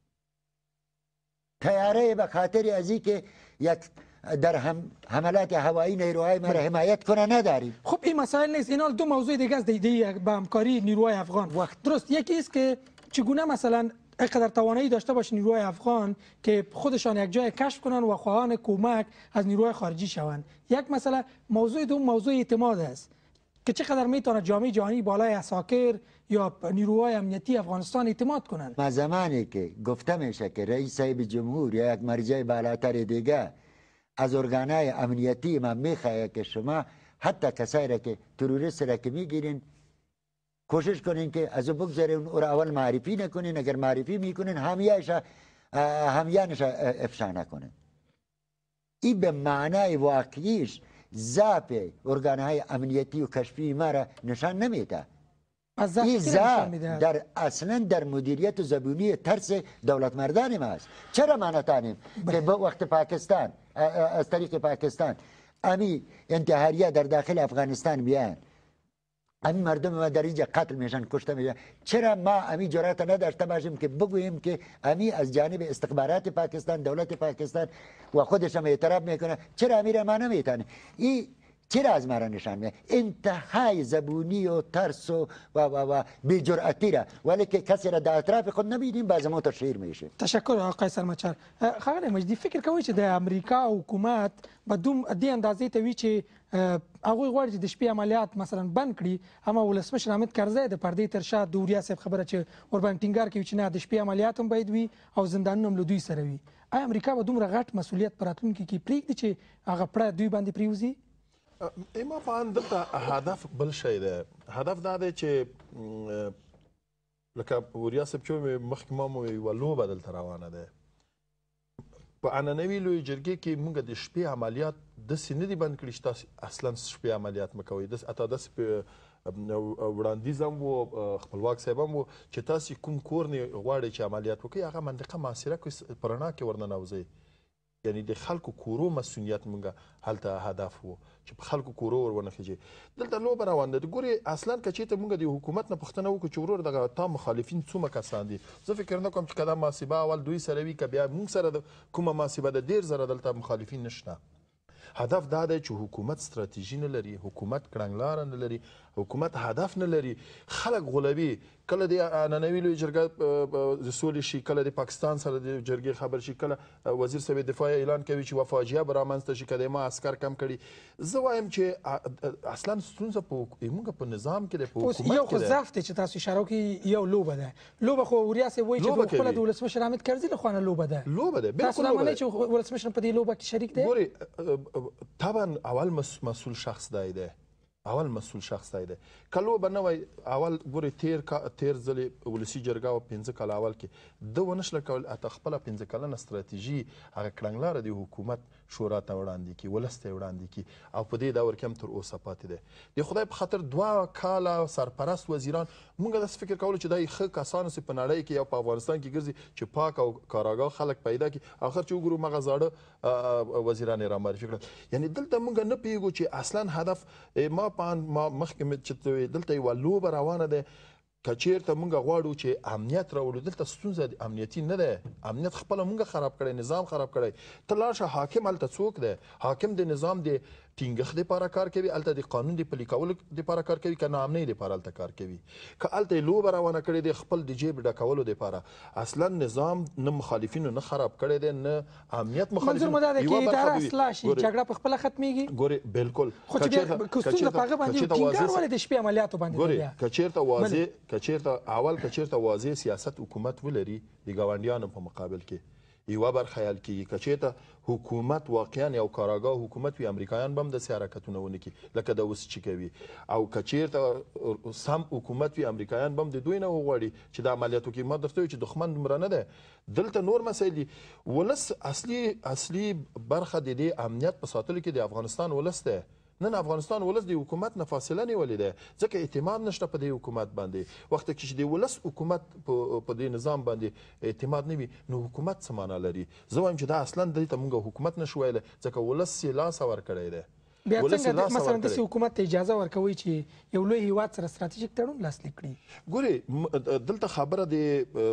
طیاره به خاطر از اینکه یک در حملات هوایی نیروهای ما را حمایت کنه نداریم. خب این مسائل نیست. اینا دو موضوع دیگه است به همکاری نیروهای افغان. درست یکی است که چگونه مثلا اینقدر توانایی داشته باشه نیروهای افغان که خودشان یک جای کشف کنن و خواهان کمک از نیروهای خارجی شوند. یک مسئله موضوع دوم موضوع اعتماد است که چقدر میتونه جامعه جهانی بالای عساکر یا نیروهای امنیتی افغانستان اعتماد کنند. ما زمانی که گفته میشه که رئیس صاحب جمهور یا یک مرجع بالاتر دیگه از ارگانهای امنیتی ما میخواه که شما حتی کسایی را که تروریست را که میگیرین کوشش کنین که از او بگذارین او را اول معرفی نکنین، اگر معرفی میکنین همیانش افشا نکنین. این به معنای واقعیش ضعف ارگانهای امنیتی و کشفی ما را نشان نمیده. این ضعف در اصلا در مدیریت زبونی ترس دولت مردان ما است. چرا ما نتانیم که وقت پاکستان از طریق پاکستان امی انتحاریه در داخل افغانستان بیان امی مردم ما در اینجا قتل میشن کشته میشن، چرا ما امی جرأت نداشته باشیم که بگوییم که امی از جانب استخبارات پاکستان دولت پاکستان و خودش هم اعتراف میکنه، چرا امیر ما نمیتونه؟ این چرا از ما را نشان میده؟ انتهای زبونی و ترس و بی‌جرأتی را، ولی که کسی را در اطراف خود نبینیم باز ما تشهیر میشه. تشکر آقای سلمانچار. خبر مجدی فکر کوي چې د امریکا حکومت به دې اندازې ته وی چې هغوی غواړي چې د شپې عملیات مثلا بند کړي، اما ولسمشر حامد کرزی د پردې تر شا د اوریا صاحب خبره چې ورباندې ټینګار کوي چې نه د شپې عملیات هم باید وي او زندانونه هم له دوی سره وي. آیا امریکا به دومره غټ مسؤلیت په راتلونکي کې پرېږدي چې هغه پړه دوی باندې پرېوځي؟ اما فان دلته هدف بل شی دی. هدف دا دی چې لکه وریا صاحب چې ومې مخکې ما مو یوه لوبه دلته روانه ده په عنعنوي لویې جرګې کې موږ د شپې عملیات داسې نه دي بند کړي چې تاسو اصلا شپې عملیات مه کوئ حتی داسې وړاندیز هم و خپلواک صاحب هم و چې تاسو کوم کور نه غواړئ چې عملیات وکړئ هغه منطقه معاصره کړئ په رڼا کې ورننوځئ یعنی د خلکو کورو مسؤلیت موږ هلته هدف و چې په خلکو کورو ور ونه خیږي دلته لوبه روانه ده ګورې اصلا که چېرته موږ د حکومت نه پوښتنه وکړو چې ورور دغه تا مخالفین څومره کسان دي زه فکر نه کوم چې که دا محاسبه اول دوی سره وي که بیا موږ سره د کومه محاسبه ده ډېر زره دلته مخالفین نشته هدف دا دی چې حکومت ستراتیژي نه لري حکومت کړنګلاره نه لري حکومت هدف نه لري خلک غولوي کله د عنعنوي لویې جرګه د سولې شي کله د پاکستان سره د جرګې خبر شي کله وزیر صاحب دفاع اعلان کوي چې یوه فاجعه به رامنځته شي که د ما عسکر کم کړي زه وایم چې اصلا ستونزه موږ په نظام کې دی په حکومت کې دی یو خو ضعف دی چې تاسو اشاره وکړئ یو لوبه ده لوبه خو وریا صاحب وایي چې خپله د ولسمشر حامد کرزي له خوا نه لوبه ده تاسو نه منئ چې ولسمشر په دې لوبه کې شریک دی ګورې طبعا اول مسؤول شخص دی اول مسؤول شخص دی که لوبه نه وای اول ګورې تیر ځلې ولسي جرګه و 15 کاله اول کې ده ونه شله کولی حتی خپله 15 کلنه ستراتیژي هغه کړنګلاره د حکومت شورا ته وړاندې کړي ولس ته یې وړاندې کړي او په دې دور کې هم تر اوسه پاتې دی د خدای په خاطر 2 کاله سرپرست وزیران موږ داسې فکر کولو چې دا یې ښه کسان اوسي په نړۍ کې یا په افغانستان کې ګرځي چې پاک او کاراګاه خلک پیدا کړي آخر چې وګورو مغه زاړه وزیران یې رامعرفي کړل یعنې دلته موږ نه پوهېږو چې اصلا هدف ما مخکې چې دلته یوه لوبه روانه ده که چېرته موږ غواړو چې امنیت راولو دلته ستونزه امنیتي نه ده امنیت خپله موږ خراب کړی نظام خراب کړی ته لاړ شه حاکم هلته څوک دی حاکم د نظام د ټینګښت دپاره کار کوي هلته د قانون د پلي کولو دپاره کار کوي که ناامنۍ دپاره هلته کار کوي که هلته یې لوبه روانه کړې دی خپل د جیب ډکولو دپاره اصلا نظام نه مخالفینو نه خراب کړی دی نه امنیت منظور مو دا ده چې اداره اصلاح شي جګړه په خپله ختمیږي ګورې بالکل خو چې ستونزه په هغه باندې ټینګار ولې د شپې عملیاتو باندې ګورې که چېرته واضح سیاست حکومت ولري د ګاونډیانو په مقابل کې یوه برخه حل کېږي که چېرته حکومت واقعا یو کاراګاه حکومت وي امریکایان به هم داسې حرکتونه ونه کړي لکه د اوس چې کوي او که چېرته سم حکومت وي امریکایان به هم د دوی نه وغواړي چې د عملیاتو کې ما درته وایي چې دښمن دومره نه دی دلته نور مسایل دي ولس اصلي برخه د دې امنیت په ساتلو کې د افغانستان ولس دی نن افغانستان ولس د حکومت نه فاصله نیولې ده ځکه اعتماد نشته په دې حکومت باندې وخت کې چې د ولس حکومت په دې نظام باندې اعتماد نه وي نو حکومت څه معنا لري زه وایم چې دا اصلا دې ته موږ حکومت نشو ویلی ځکه ولس یې لاس ورکړی دی بیا څنګه مثلا داسې حکومت ته اجازه ورکوي چې یو لوی هیواد سره ستراتیژیک تړون لاسلیک کړي ګورې دلته خبره د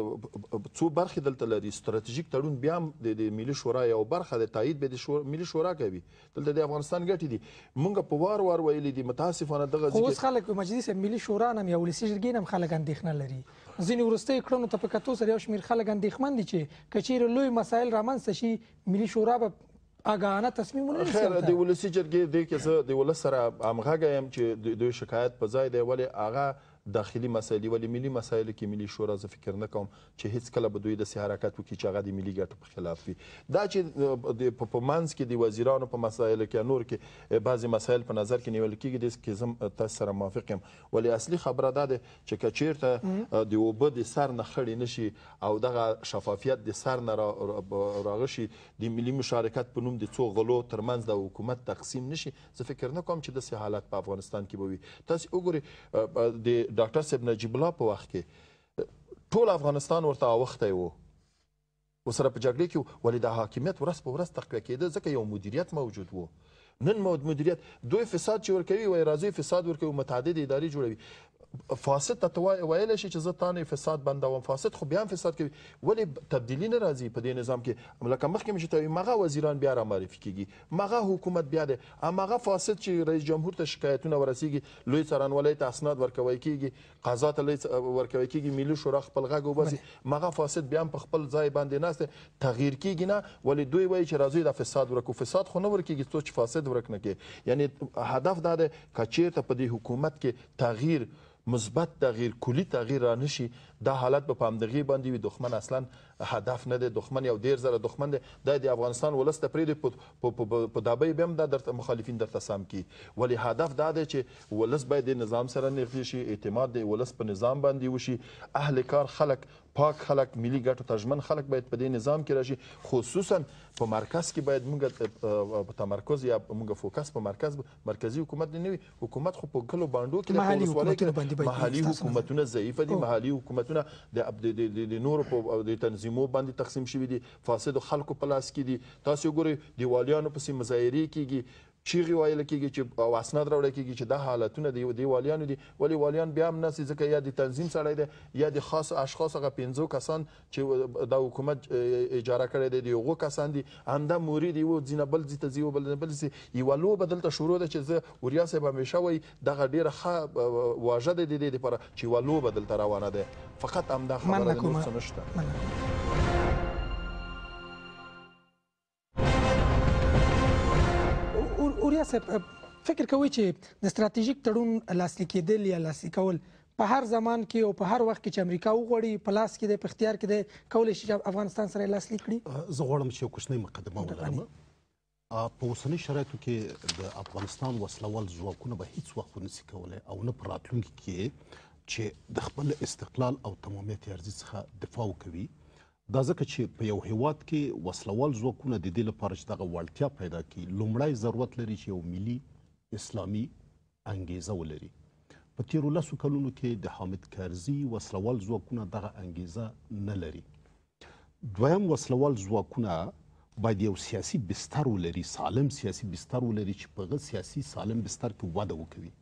څو برخې دلته لري ستراتیژیک تړون بیا هم د ملي شورا یو برخه د تایید به د ملي شورا کوي دلته د افغانستان ګټې دي موږ په وار ویلي دي متاسفانه دغه خو اوس خلک مجلس ملي شورا نه یا ولسي جرګې نه هم خلک اندېښنه لري ځینې وروستیو کړنو ته په کتو سره یو شمېر خلک اندېښمن دي چې که چیرې لوی مسایل رامنځته شي ملي شورا به آګاهانه تصمیم ونیسي خیر د ولسي جرګې دې کې زه د ولس سره همغږی یم چې د دوی شکایت په ځای دی ولې هغه داخلي مسایل ولې ملي مسایلو کې ملي شورا زه فکر نه کوم چې هیڅکله به دوی داسې حرکت وکړي چې هغه د ملي ګټو په خلاف وي دا چې په منځ کې د وزیرانو په مسایلو کې نور کې بعضې مسایل په نظر کې نیول کېږي دې کې زه تاسو سره موافق یم ولې اصلي خبره دا ده چې که چېرته د اوبه د سر نه خړې نه شي او دغه شفافیت د سر نه راغشي د ملي مشارکت په نوم د څو غلو ترمنځ د حکومت تقسیم نشي زه فکر نه کوم چې داسې حالت په افغانستان کې به وي تاسې وګورئ د ډاکټر صاحب نجیب الله په وخت کې ټول افغانستان ورته اوښتی و ورسره په جګړې کې ولې د حاکمیت ورځ په ورځ تقویه کېده ځکه یو مدیریت موجود و نن مدیریت دوی فساد چې ورکوي وایي راځي فساد ورکوي متعدد ادارې جوړوي فاسد ته ویلی شي چې زه تا نه فساد بندوم فاسد خو بیا هم فساد کوي ولې تبدیلي نه راځي په دې نظام کې لکه مخکې مې چې ته وایي مغه وزیران بیا رامعرفي کېږي مغه حکومت بیا دی همغه فاسد چې رئیس جمهور ته شکایتونه ورسیږي لوی څارنوالۍ ته اسناد ورکوی کېږي قضا ته ورکوی کېږي ملي شورا خپل غږ وباسي مغه فاسد بیا هم په خپل ځای باندې ناست دی تغییر کېږي نه ولې دوی وایي چې راځئ دا فساد ورکو فساد خو نه ورکېږي څو چې فاسد ورک نه کړي یعنې هدف دا دی که چېرته په دې حکومت کې تغییر مثبت تغییر کلی تغییر را نشي دا حالت به په همدغې باندې وي. دښمن اصلا هدف نه دی، دښمن یو ډېر زره دښمن دی. دا د افغانستان ولس ته پرېږدي په دا به هم دا درته مخالفین درته سم کړي. ولې هدف دا دی چې ولس باید د نظام سره نږدې شي، اعتماد د ولس په نظام باندې وشي، اهل کار خلک، پاک خلک، ملي ګټو ته ژمن خلک باید په دې نظام کې راشي. خصوصا په مرکز کې باید موږ په تمرکز یا موږ فوکس په مرکزي حکومت نه وي. حکومت خو په کلو باندو کې محلي حکومتونه ضعیفه دي. محلي حکومتونه د نورو په تنظیمو باندې تقسیم شوي دي، فاسدو خلکو په لاس کې دي. تاسو ګورئ دیوالیانو پسې مظاهرې کیږي، چیغې ویل کېږي چې او اسناد راوړل کېږي چې دا حالتونه د والیانو دي. ولې والیان بیا هم نسي، ځکه یا د تنظیم سړی دی یا د خاص اشخاص هغه 15 کسان چې دا حکومت اجاره کړی دی د هغو کسان دي. همدا مورید یو ځینه بل ځي ته ځي بل ځي. یوه لوبه دلته شروع ده چې زه وریا صاحب همیشه وایي دغه ډېره ښه واژه ده د دې دپاره چې یوه لوبه دلته روانه ده. فقط همدا خبره ده، نور څه نشته. اوریا صاحب فکر کوي چې د ستراتیژیک تړون لاسلیک کېدل یا لاسلیک کول په هر زمان کې او په هر وخت کې چې امریکا وغواړي په لاس کې دی، په اختیار کې دی، کولی شي چې افغانستان سره یې لاسلیک کړي؟ زه غواړم چې یو کوچنۍ مقدمه ولرم. په اوسنۍ شرایطو کې د افغانستان وسلوال ځواکونه به هیڅ وخت ونسي کولی او نه په راتلونکي کې چې د خپل استقلال او تمامیت ارزي څخه دفاع وکوي. دا ځکه چې په یو هیواد کې وسلوال ځواکونه د دې لپاره چې دغه وړتیا پیدا کړي، لومړی ضرورت لري چې یو ملي اسلامي انګیزه ولري. په تیرو 10 کلونو کې د حامد کرزي وسلوال ځواکونه دغه انګیزه نه لري. دویم، وسلوال ځواکونه باید یو سیاسي بستر ولري، سالم سیاسي بستر ولري چې په هغه سیاسي سالم بستر کې وده وکوي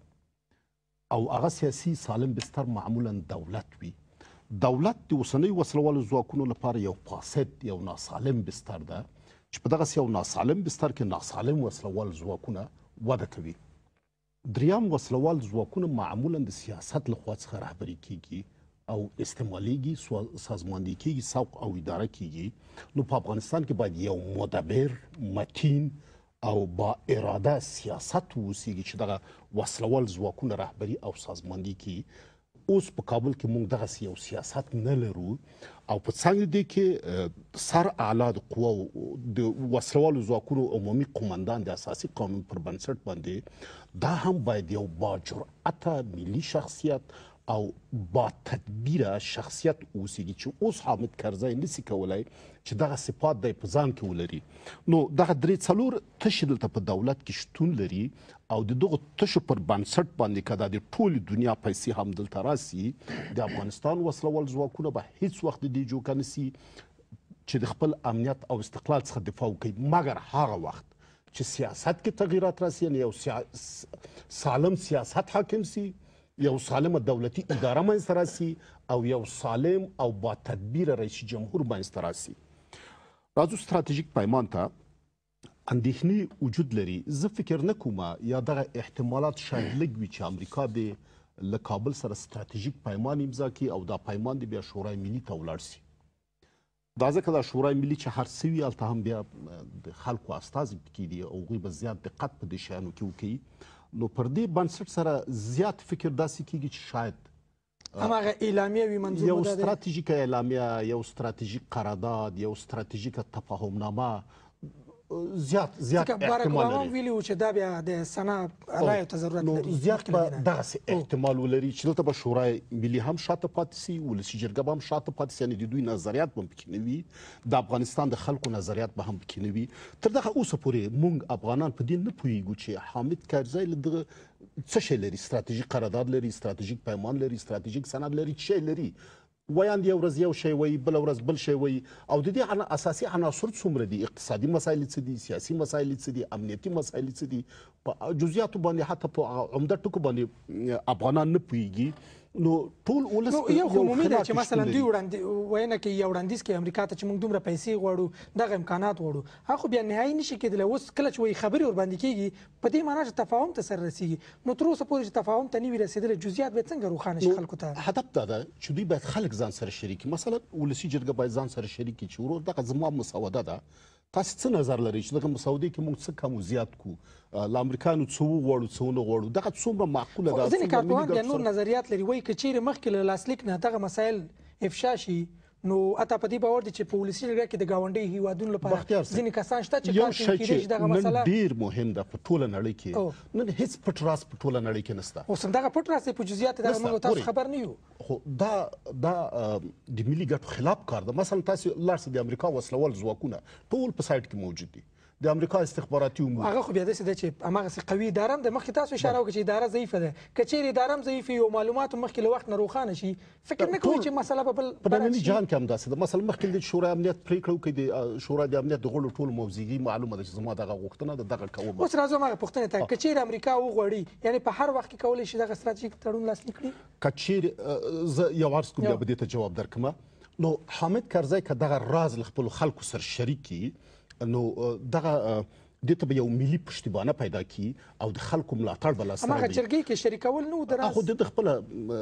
او هغه سیاسي سالم بستر معمولا دولت وي. دولت د اوسنۍ وسلوالو ځواکونو لپاره یو فاسد، یو ناسالم بستر ده چې په دغسې یو ناسالم بستر کې ناسالم وسلوال ځواکونه وده کوي. دریم، وسلوال ځواکونه معمولا د سیاست لخوا څخه رهبري کیږي او استعمالیږي، سازماندهي کیږي، سوق او اداره کیږي. نو په افغانستان کې باید یو مدبر، متین او با اراده سیاست ووسیږي چې دغه وسلوال ځواکونه رهبري او سازماندهي کیږي. اوس په کابل کې موږ دغسې یو سیاست نه لرو او په څنګ دې کې سر اعلی د قواو د وسلوالو ځواکونو عمومي قومندان د اساسي قانون پر بنسټ باندې دا هم باید یو با جرأته ملي شخصیت او با تدبیره شخصیت اوسیږي چې اوس حامد کرزی نسي کولی چې دغه صفات دی په ځان کې ولري. نو دغه 3-4 تشې دلته په دولت کې شتون لري او د دغو تشو پر بنسټ باندې که دا د ټولې دنیا پیسې هم دلته راسي، د افغانستان وسلوال ځواکونه به هیڅ وخت د دې جوګه نسي چې د خپل امنیت او استقلال څخه دفاع وکړي، مګر هغه وخت چې سیاست کې تغییرات راسي، یعنې یو سالم سیاست حاکم سي، یو سالمه دولتي اداره منځته راسي او یو سالم او با تدبیره رئیس جمهور منځته راسي. راځو ستراتیژیک پیمان ته. اندېښنې وجود لري. زه فکر نه کوم یا دغه احتمالات شاید لږ وي چې امریکا د له کابل سره ستراتیژیک پیمان امضا کړي او دا پیمان د بیا شورای ملي ته ولاړ سي. دا ځکه دا شورای ملي چې هر څه وي هلته هم بیا د خلکو استازي پکې دي او هغوی به زیات دقت په دې شیانو کې وکړي. نو پر دې بنسټ سره زیات فکر داسې کېږي چې شاید هماغه اعلامیه وي، منظور یو ستراتیژیکه اعلامیه، یو ستراتیژیک قرارداد، یو ستراتیژیکه تفاهمنامه زیات احتمال لري. ویلي و چې دا بیا د سنا رایو ته ضرورت لري. زیات به دغسې احتمال ولري چې دلته به شورای ملي هم شاته پاتې سي، ولسي جرګه به هم شاته پاتې سي، یعنې د دوی نظریات به هم پکې نه وي، د افغانستان د خلکو نظریات به هم پکې نه وي. تر دغه اوسه پورې موږ افغانان په دې نه پوهېږو چې حامد کرزی له دغه څه شی لري، ستراتیژیک قرارداد لري، ستراتیژیک پیمان لري، ستراتیژیک سند لري، څه شی لري. ویاند یو ورځ یو شی وایي، بله ورځ بل شی وایي او د دې اساسي عناصر څومره دي، اقتصادي مسایل څه دي، سیاسي مسایل څه دي، امنیتي مسایل څه دي، په جزئیاتو باندې حتی په عمده ټکو باندې افغانان نه پوهېږي. نو ټول ولس یو خو عمومي ده چې مثلا دوی وینه کوي یو وړاندیز کوي امریکا ته چې موږ دومره پیسې غواړو، دغه امکانات غواړو، هغه خو بیا نهایي نشي کېدلی. اوس کله چې وایي خبرې ورباندې کېږي په دې معنا چې تفاهم ته سره رسېږي. نو تر اوسه پورې چې تفاهم ته نه وي رسېدلی، جزئیات باید څنګه روښانه شي خلکو ته؟ هدف دا ده چې دوی باید خلک ځان سره شریک کړي. مثلا ولسي جرګه باید ځان سره شریک کړي چې ورور دغه زما مسوده ده، تاسو څه نظر لرئ چې دغه مسودې کې موږ څه کم او زیات کړو، له امریکایانو څه وغواړو څه ونه غواړو، دغه څومره معقوله ده. ځینې کارپوهان بیا نور نظریات لري، وایي که چیرې مخکې له لاسلیک نه دغه مسایل افشا شي نو اته په دې باور دي چې په ولسي جرګه کې د ګاونډي هیوادونو لپاره ځینې کسان شته چې کار کوي کېدای شي دغه مسله نن ډیر مهم ده په ټوله نړۍ کې نن هیڅ پټ راز په ټوله نړۍ کې نشته اوس همدغه پټ راز په جزئیات دغه موږ تاسو خبر نه یو خو دا د ملي ګټو خلاف کار ده مثلا تاسو لاړ د امریکا وسلوال ځواکونه ټول په سایت کې موجود دي د امریکا استخباراتي امور هغه خو بیا داسې ده چې هماغسې قوي اداره هم د مخکې تاسو اشاره وکړه چې اداره ضعیفه ده که چیرې اداره هم ضعیفه وي او معلومات هم مخکې له وخت نه روښانه شي فکر نه کوئ چې مسله به بل په ننني جهان کې هم داسې ده مثلا مخکې د شورای امنیت پرېکړه وکړي د شورای د امنیت د غړو ټول موضوعي معلومه ده چې زما دغه غوښتنه ده دغه کوم اوس راځو هغه پوښتنې ته که چیرې امریکا وغواړي یعنې په هر وخت کې کولی شي دغه ستراتیژیک تړون لاسلیک کړي که چیرې زه یو عرض کوم بیا به دې ته جواب درکړم نو حامد کرزی که دغه راز له خپلو خلکو سره شریک کړي نو دغه دې ته به یو ملي پشتیبانه پیدا کی او د خلکو ملاتړ به لاسته هماغه جرګې کې شریکول نه و د راز خو د خپله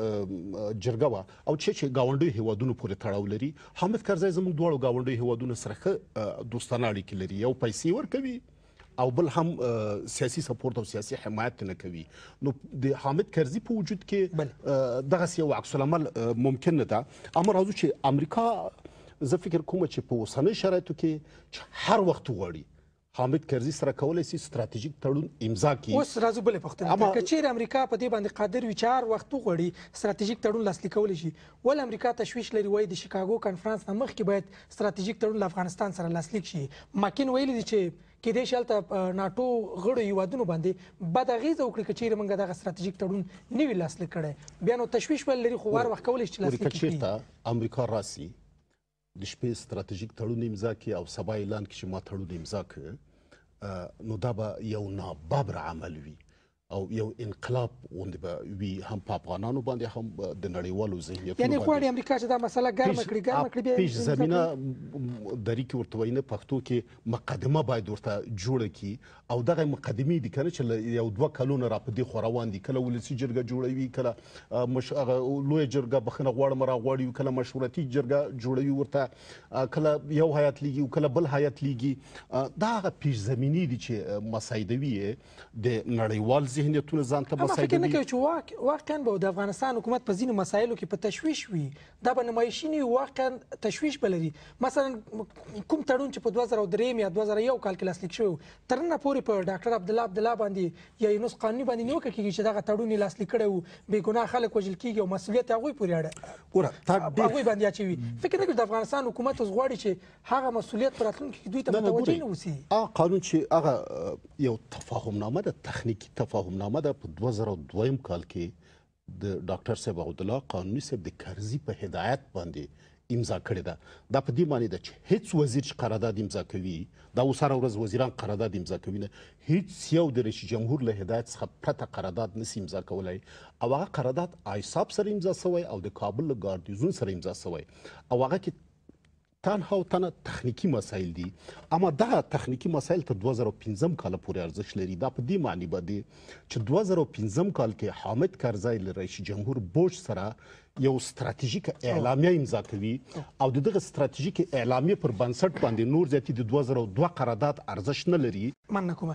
جرګه وه او چې ګاونډیو هیوادونو پورې تړاو لري حامد کرزی زموږ دواړو ګاونډیو هیوادونو سره ښه دوستانه اړیکې لري یو پیسې ورکوي او بل هم سیاسي سپورت او سیاسي حمایت نه کوي نو د حامد کرزي په وجود کې دغسې یو عکس العمل ممکن نه ده اما راځو چې امریکا زه فکر کوم چې په اوسنۍ شرایطو کې چې هر وخت وغواړي حامد کرزي سره کولی شي ستراتیژیک تړون امضا کړي اوس راځو بلې پوښتنې ته که چیرې امریکا په دې باندې قادر وي چې هر وخت وغواړي ستراتیژیک تړون لاسلیک کولی شي ولې امریکا تشویش لري وایي د شیکاګو کنفرانس نه مخکې باید ستراتیژیک تړون له افغانستان سره لاسلیک شي ماکین ویلي دي چې کېدای شي هلته ناټو غړو هیوادونو باندې بد اغېزه وکړي که چیرې موږ دغه ستراتیژیک تړون نه وي لاسلیک کړی بیا نو تشویش ول لري خو هر وخت کولی شي چې لاسلیک کړي چېرته امریکا راسي د شپې ستراتیژیک تړون امضا کړي او سبا اعلان کړي چې ما تړون امضا کړ نو دا به یو ناببر عمل وي او یو انقلاب غوندې به وي هم په افغانانو باندې هم د نړیوالو ذهنیتونو یعنې غواړي امریکا چې دا مسله ګرمه کړي بیا پیش زمینه دري کې ورته وایي نه پښتو کې مقدمه باید ورته جوړه کړي او دغه مقدمې دي که نه چې یو دوه کلونه را په دې خوا روان دي کله ولسي جرګه جوړوي کله هغه لویه جرګه بخښنه غواړم راغواړي کله مشورتي جرګه جوړوي ورته کله یو هیات لیږي او کله بل هیات لیږي دا هغه پیش زمینې دي چې مساعدوي د نړیوال ذهنیتونه ځان ته مساعدوي فکر نه کوي چې واقعا به د افغانستان حکومت په ځینو مسایلو کې په تشویش وي دا به نمایشي نه وي واقعا تشویش به لري مثلا کوم تړون چې په 2003 یا 2001 کال کې لاسلیک شوی تر نن پورې په ډاکټر عبدالله باندې یا یونس قانوني باندې نیوکه کېږي چې دغه تړون یې لاسلیک کړی و بېګناه خلک وژل کېږي او مسؤلیت هغوی پورې هغوی باندې اچوي فکر نه کوي د افغانستان حکومت اوس غواړي چې هغه مسؤلیت په راتلونکي کې دوی ته متوجه نه اوسي هغه قانون چې هغه یو تفاهمنامه ده تخنیکي تفاهمنامه ده په 2002 کال کې د ډاکټر صاحب عبدالله قانوني صاحب د کرزي په هدایت باندې امضا کړې ده دا په دې معنی ده چې هیڅ وزیر چې قرارداد امضا کوي دا اوس هره ورځ وزیران قرارداد امضا کوي نه هیڅ یو د رئیس جمهور له هدایت څخه پرته قرارداد نشي امضا کولی او هغه قرارداد آیساب سره امضا شوی او د کابل له ګاردیزون سره امضا شوی او هغه کې تنها او تنها تخنیکی مسایل دي اما دغه تخنیکی مسایل تر 2015 کال پورې ارزښت لري دا په دې معنی باندې چې 2015 کال کې حامد کرزی له رئیس جمهور بوش سره یو ستراتیژیک اعلامیه امضا کوي او دغه ستراتیژیک اعلامیه پر بنسټ باندې نور زیاتې د 2002 قرارداد ارزښت نه لري مننه کوم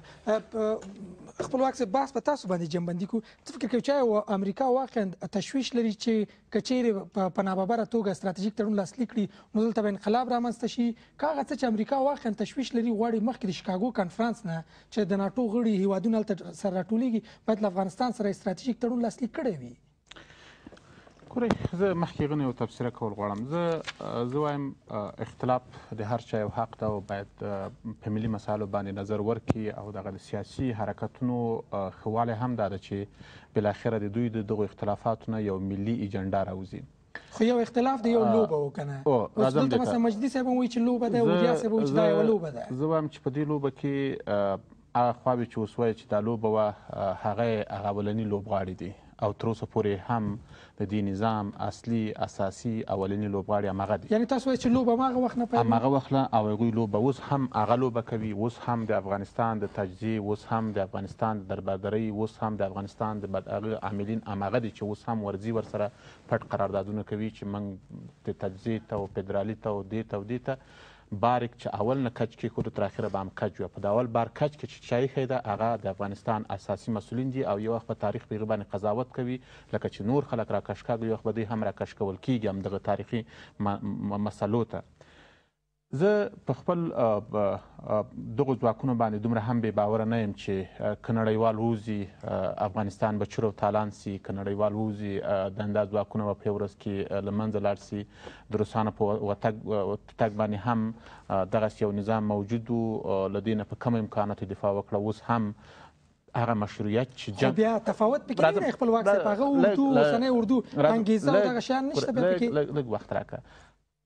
خپلواک صاحب بحث په تاسو باندې جنبندي کو څه فکر کوئ چې امریکا واقعا تشویش لري چې که چیرې په ناببره توګه ستراتیژیک تړون لاسلیک کړي نو دلته به انقلاب رامنځته شي که هغه څه چې امریکا واقعا تشویش لري غواړي مخکې د شیکاګو کنفرانس نه چې د ناټو غړي هیوادونه هلته سره راټولیږي باید له افغانستان سره ستراتیژیک تړون لاسلیک کړی وي ګورئ زه مخکې هغه نه یو تبصره کول غواړم زه وایم اختلاف د هر چا یو حق ده او باید په ملي مسایلو باندې نظر ورکړي او دغه د سیاسي حرکتونو ښه والی هم دا ده چې بالاخره د دوی د دغو اختلافاتو نه یو ملي ایجنډا راوځي خو یو اختلاف د یو لوبه و کنه اوس دلته مثلا مجدي صاحب هم وایي چې لوبه ده او ریا صاحب وایي چې دا یوه لوبه ده زه وایم چې په دې لوبه کې هغه خواوې چې اوس وایي چې دا لوبه وه هغه اولني لوبغاړي دي او تر اوسه پورې هم د دې نظام اصلي اساسي اولني لوبغاړي همغه دي یعنې تاسو وایئ چې لوبه هماغه وخت نه پیل هماغه وخت نه او هغوی لوبه اوس هم هغه لوبه کوي اوس هم د افغانستان د تجزیې اوس هم د افغانستان د دربدرۍ اوس هم د افغانستان د بدهغه عاملین همغه دي چې اوس هم ورځي ورسره پټ قراردادونه کوي چې موږ د تجزیې ته او فدرالي ته او دې ته او دې ته بارک چې اول نه کج کېښودو تر اخره به هم کج وي. په د اول بار کج کې چې چا ایښی ده هغه د افغانستان اساسي مسؤلین دي او یو وخت په تاریخ په هغې باندې قضاوت کوي لکه چې نور خلک راکش کاږي یو وخت به دوی هم راکش کول کېږي همدغه تاریخي مسلو ته. زه په خپل دغو ځواکونو باندې دومره هم بې باوره نه یم چې که نړیوال ووځي افغانستان به چور او تالان سي، که نړیوال ووځي دنده ځواکونه به په یو ورځ کې له منځه لاړ سي. د روسانو په تګ باندې هم دغسې یو نظام موجود و، له دې نه په کمو امکاناتو دفاع وکړه. اوس هم هغه مشروعیت چې خو بیا تفاوت پکې نه دی خپلواک صاحب، هغه اردو اوسنی اردو انګیزه او دغه شیان نشته بیا پکې. لږ وخت راکړه.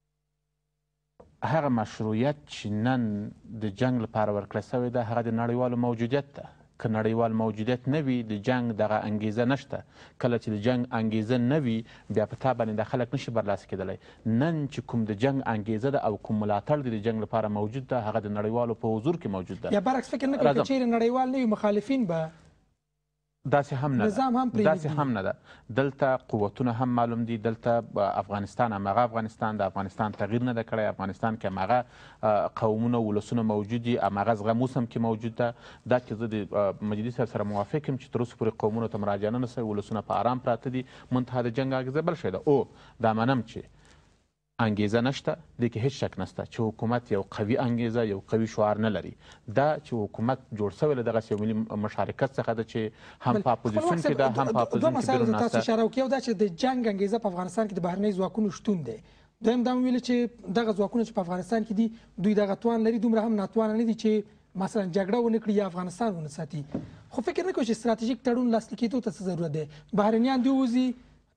هغه مشروعیت چې نن د جنګ لپاره ورکړی سوی ده هغه د نړیوالو موجودیت ده. که نړیوال موجودیت نه وي د جنګ دغه انګیزه نشته. کله چې د جنګ انګیزه نه وي بیا په تا باندې دا خلک نشي برلاسه کېدلی. نن چې کوم د جنګ انګیزه ده او کوم ملاتړ د جنګ لپاره موجود ده هغه د نړیوالو په حضور کې موجود ده. یا برعکس فکر نه کوي که چیرې نړیوال نه وي مخالفین به داسې هم نه نظام هم داسې هم نه ده. دلته قوتونه هم معلوم دي. دلته افغانستان هماغه افغانستان د افغانستان تغییر نه ده کړی. افغانستان کې هماغه قومونه ولسونه موجود دي، هماغه زغم اوس هم کې موجود ده. دا چې زه د مجیدي صاحب سره موافق یم چې تر اوسه پورې قومونو ته مراجعه نه سوې، ولسونه په آرام پراته دي. منتها د جنګ انګیزه بل شی ده. او دا منم چې انګیزه نشته، دې کې هیڅ شک نشته چې حکومت یو قوي انګیزه یو قوي شعار نه لري. دا چې حکومت جوړ شوی له دغسې یو ملي مشارکت څخه ده چې هم په اپوزیسیون کې ده هم په اپوزیسیون کې بیرون تاسو اشاره وکړئ، یو دا چې د جنګ انګیزه په افغانستان کې د بهرنۍ ځواکونو شتون دی. دویم دا ویل چې دغه ځواکونه چې په افغانستان کې دي دوی دغه توان لري، دومره هم ناتوانه نه دي چې مثلا جګړه ونه کړي یا افغانستان ونه ساتي. خو فکر نه کوئ چې ستراتیژیک تړون لاسلیک کېدو ته څه ضرورت دی؟ بهرنیان دې ووځي،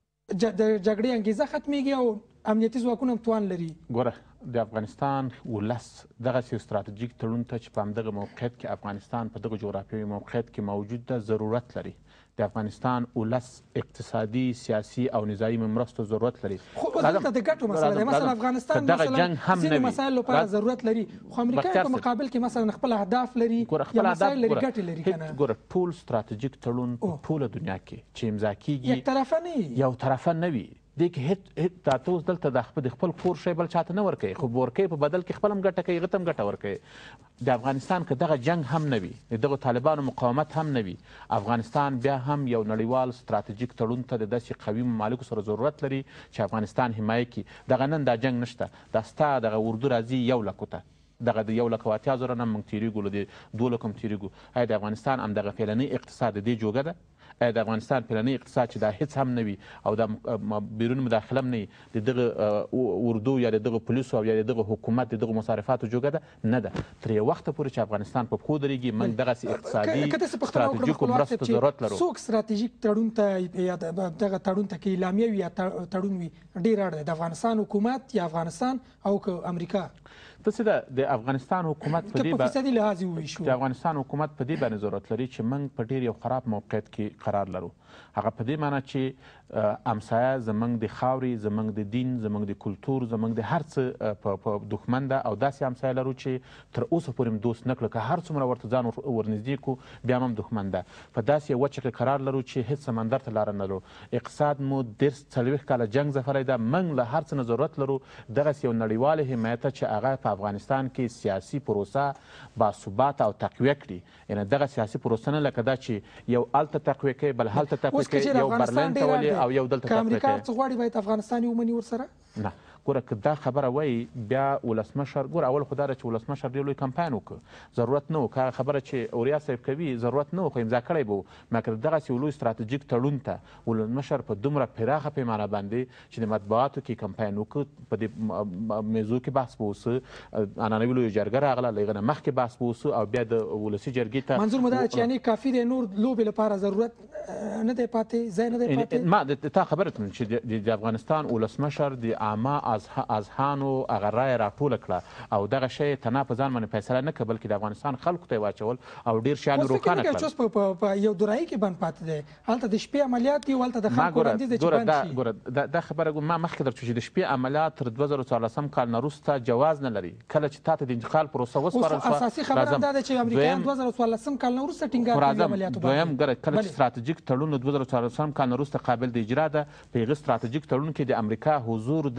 د جګړې انګیزه ختمیږي او امنیتي ځواکونه هم توان لري. ګوره د افغانستان ولس دغسې یو ستراتیژیک تړون ته چې په همدغه موقعیت کې افغانستان په دغه جغرافیوي موقعیت کې موجود ده ضرورت لري. د افغانستان ولس اقتصادي سیاسي او نظامي مرستو ضرورت لري. خو دلته د ګټو مسله ده. مثلا افغانستان مثلا ځینې مسایل لپاره ضرورت لري، خو امریکا په مقابل کې مثلا خپل اهداف لري یا مسایل لري، ګټې لري. کنه ګوره ټول ستراتیژیک تړون په ټوله دنیا کې چې امضا کېږي یک طرفه نه وي، یو طرفه نه وي. دې کې هیڅ ته اوس دلته د خپل کور شی بل چاته نه ورکوي، خو ورکوي په بدل کې خپل هم ګټه کوي، هغه ته هم ګټه ورکوي. د افغانستان که دغه جنګ هم نه وي، د دغو طالبانو مقاومت هم نه وي، افغانستان بیا هم یو نړیوال ستراتیژیک تړون ته د داسې قوي ممالکو سره ضرورت لري چې افغانستان حمایه کړي. دغه نن دا جنګ نشته، دا ستا دغه اردو راځي 1 لکو ته، دغه د 1,80,000 نه موږ تېرېږو، له دې 2 لکو هم تېرېږو. آیا د افغانستان همدغه فعلني اقتصاد د دې جوګه ده؟ آیا د افغانستان فعلني اقتصاد چې دا هیڅ هم نه وي او دا بیرون مداخله هم نه وي، د دغه اردو یا د دغه پولیسو او یا د دغه حکومت د دغه مصارفاتو جوګه ده؟ نه ده. تر یو وخته پورې چې افغانستان په پښو درېږي موږ دغسې اقتصادي ستراتیژیکو مرستو ضرورت لرو. څوک ستراتیژیک تړون ته یا دغه تړون ته کې اعلامیه وي یا تړون وي ډېر اړ دی؟ د افغانستان حکومت یا افغانستان او که امریکا؟ داسې ده د افغانستان حکومت په دې په فیصدي لحاظ وویشو، د افغانستان حکومت په دې باندې ضرورت لري چې موږ په ډېر یو خراب موقعیت کې قرار لرو. هغه په دې معنی چې امسایه زموږ د خاورې، زموږ د دین، زموږ د کلتور، زموږ د هر څه په دښمن ده او داسې امسایه لرو چې تر اوسه پورې هم دوست نه کړه. که هر څومره ورته ځان ورنږدې کړو بیا هم دښمن ده. په داسې یو وچه کې قرار لرو چې هېڅ سمندر ته لاره نه لرو. اقتصاد مو 40 کاله جنګ ځپلی ده. موږ له هر څه نه ضرورت لرو دغسې یو نړیواله حمایته چې هغه په افغانستان کې سیاسي پروسه باثباته او تقویه کړي. یعنې دغه سیاسي پروسه نه لکه دا چې یو هلته تقویه کوي بل هلته تقویه کوي، یو برلین ته ولي او یو دلته تقویه کوي. که امریکا څه غواړي باید افغانستان یې ومني ورسره؟ نه. ګوره که دا خبره وایي بیا ولسمشر، ګوره اول خو دا ده چې ولسمشر ډېر لوی کمپاین وکړه، ضرورت نه و. که هغه خبره چې اوریا صاحب کوي ضرورت نه و، خو امضا کړی به و. مګر دغسې یو لوی ستراتیژیک تړون ته ولسمشر په دومره پراخه پیمانه باندې چې د مطبوعاتو کې کمپاین وکړ، په دې موضوع کې بحث به وسه، عنعنوي لویه جرګه راغله، له هغې نه مخکې بحث به وسه او بیا د ولسي جرګې ته منظور مو دا چې یعنې کافي دی، نور لوبې لپاره ضرورت نه دی پاتې، ځای نه دی پاتې؟ ما تا خبره کوم چې د افغانستان ولسمشر د عامه اذهانو هغه رایه راټوله کړه او دغه شی تنها په ځان باندې فیصله نه کړه، بلکې د افغانستان خلکو ته یې واچول او ډېر شیان روښانه کړل. اوس په یو دورايي کې بند پاتې دی، هلته د شپې عملیات دي او هلته د خلکو وړاندیز دی چې بند شي. ګوره دا خبره ما مخکې درته چې د شپې عملیات تر 2014 کال نه وروسته جواز نه لري. کله چې تا ته د انتقال پروسه وسپارل شوه، اساسي خبره هم دا ده چې امریکایان 2014 کال نه وروسته ټینګار کوي عملیاتو باندې. دویم کله چې ستراتیژیک تړون 2014 کال نه وروسته قابل د اجرا ده، په هغه ستراتیژیک تړون کې د امریکا حضور دلته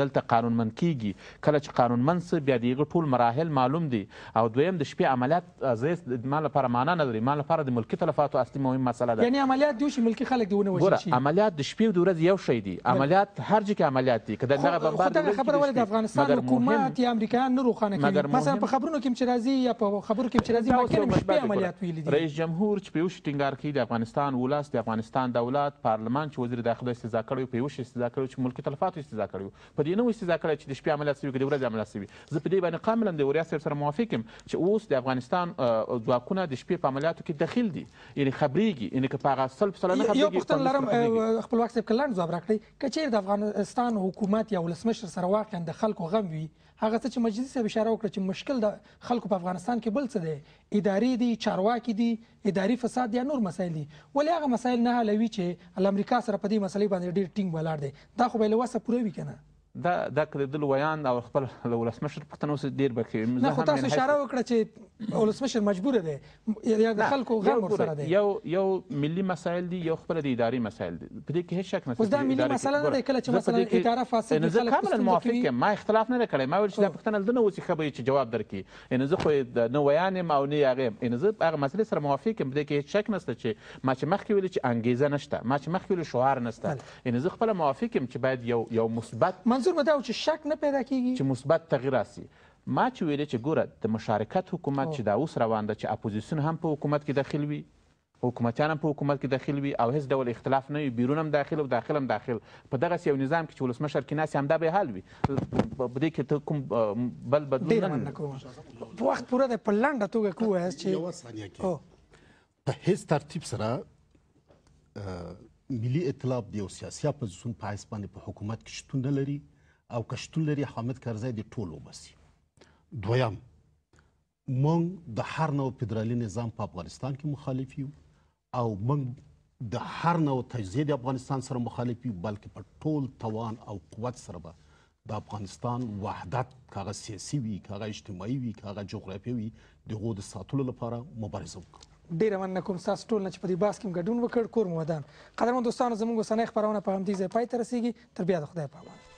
قانونمند کیږي کله چې قانونمند څه بیا د هغه ټول مراحل معلوم دي او دویم د شپې عملیات زه ما لپاره معنا نه لري ما لپاره د ملکي تلفاتو اصلي مهم مسله ده یعنی عملیات دی چې ملکي خلک دی ونه وژل شي عملیات د شپې او د ورځې یو شی دي عملیات هر ځای کې عملیات دي که دغه بمبار خبره ولې د افغانستان حکومت یا امریکایان نه روښانه کوي مثلا په خبرونو کې چې راځي یا په خبرو کې چې راځي ممکن شپې عملیات ویلي دي رئیس جمهور چې په یو شي ټینګار کوي د افغانستان ولس د افغانستان دولت پارلمان چې وزیر داخله استدعا کړی په یو شي استدعا کړی چې ملکي تلفاتو استدعا کړی په دې نه استدعا کړی چې د شپې عملیات شوي که د ورځې عملیات شوي زه په دې باندې کاملا د وریا صاحب سره موافق یم چې اوس د افغانستان ځواکونه د شپې په عملیاتو کې دخیل دي یعنی خبرېږي یعنی که په هغه 100% نه خبرېږي یو پوښتنه لرم خپلواک صاحب که لنډ ځواب راکړئ که چیرې د افغانستان حکومت یا ولسمشر سره واقعا د خلکو غم وي هغه څه چې مجلس صاحب اشاره وکړه چې مشکل د خلکو په افغانستان کې بل څه دی اداري دي چارواکي دي اداري فساد یا نور مسایل دي ولې هغه مسایل نه حلوي چې له امریکا سره په دې مسلې باندې ډېر ټینګ ولاړ دی دا خو به یې له وسه پوره وي که نه دا که د ده ویان او خپل له ولسمشر پوښتنه اوس ډېر به کوي نه خو تاسو اشاره وکړه چې ولسمشر مجبوره دی یا د خلکو غم ورسره دی یو ملي مسایل دي یو خپله د اداري مسایل دي په دې کې هېڅ شک نشته اوس دا ملي مسله نه دی کله چې مثلا اداره فاسد زه کاملا موافق یم ما اختلاف نه دی کړی ما ویل چې دا پوښتنه له ده نه اوسي ښه به چې جواب درکړي یعنې زه خو نه ویان یم او نه هغه یم یعنې زه هغه مسلې سره موافق یم په دې کې هېڅ شک نشته چې ما چې مخکې ویلي چې انګیزه نشته ما چې مخکې ویلي شعار نشته یعنې زه خپله موافق یم چې باید یو مثبت منظور مو دا و چې شک نه پیدا کیږي چې مثبت تغییر راسي ما چې ویلې چې ګوره د مشارکت حکومت چې دا اوس روان ده چې اپوزیسیون هم په حکومت کې داخل وي حکومتیان هم په حکومت کې داخل وي او هیڅ ډول اختلاف نه وي بیرون هم داخل او داخل هم داخل په دغسې یو نظام کې چې ولسمشر کې ناست همدا به حل وي په دې کې ته کوم بل بدلون ډېره مننه کوم په وخت پوره دی په لنډه توګه که ووایاست چې یوه ثانیه کې په هیڅ ترتیب سره ملي ائتلاف د یو سیاسي اپوزیسیون په حیث باندې په حکومت کې شتون نه لري او که شتون لري حامد کرزی د ټول وباسي دویم موږ د هر نوع فدرالي نظام په افغانستان کې مخالف یو او موږ د هر نوع تجزیه د افغانستان سره مخالف یو بلکې په ټول توان او قوت سره به د افغانستان وحدت که هغه سیاسي وي که هغه اجتماعي وي که هغه جغرافیوي وي د هغو د ساتلو لپاره مبارزه وکړو ډیره مننه کوم ستاسو ټول نه چې په دې بحث کې ګډون وکړ کور مو ودان قدرمن دوستانو زموږ اوسنۍ خپرونه په همدې ځای پای ته رسیږي تر بیا د خدای په امان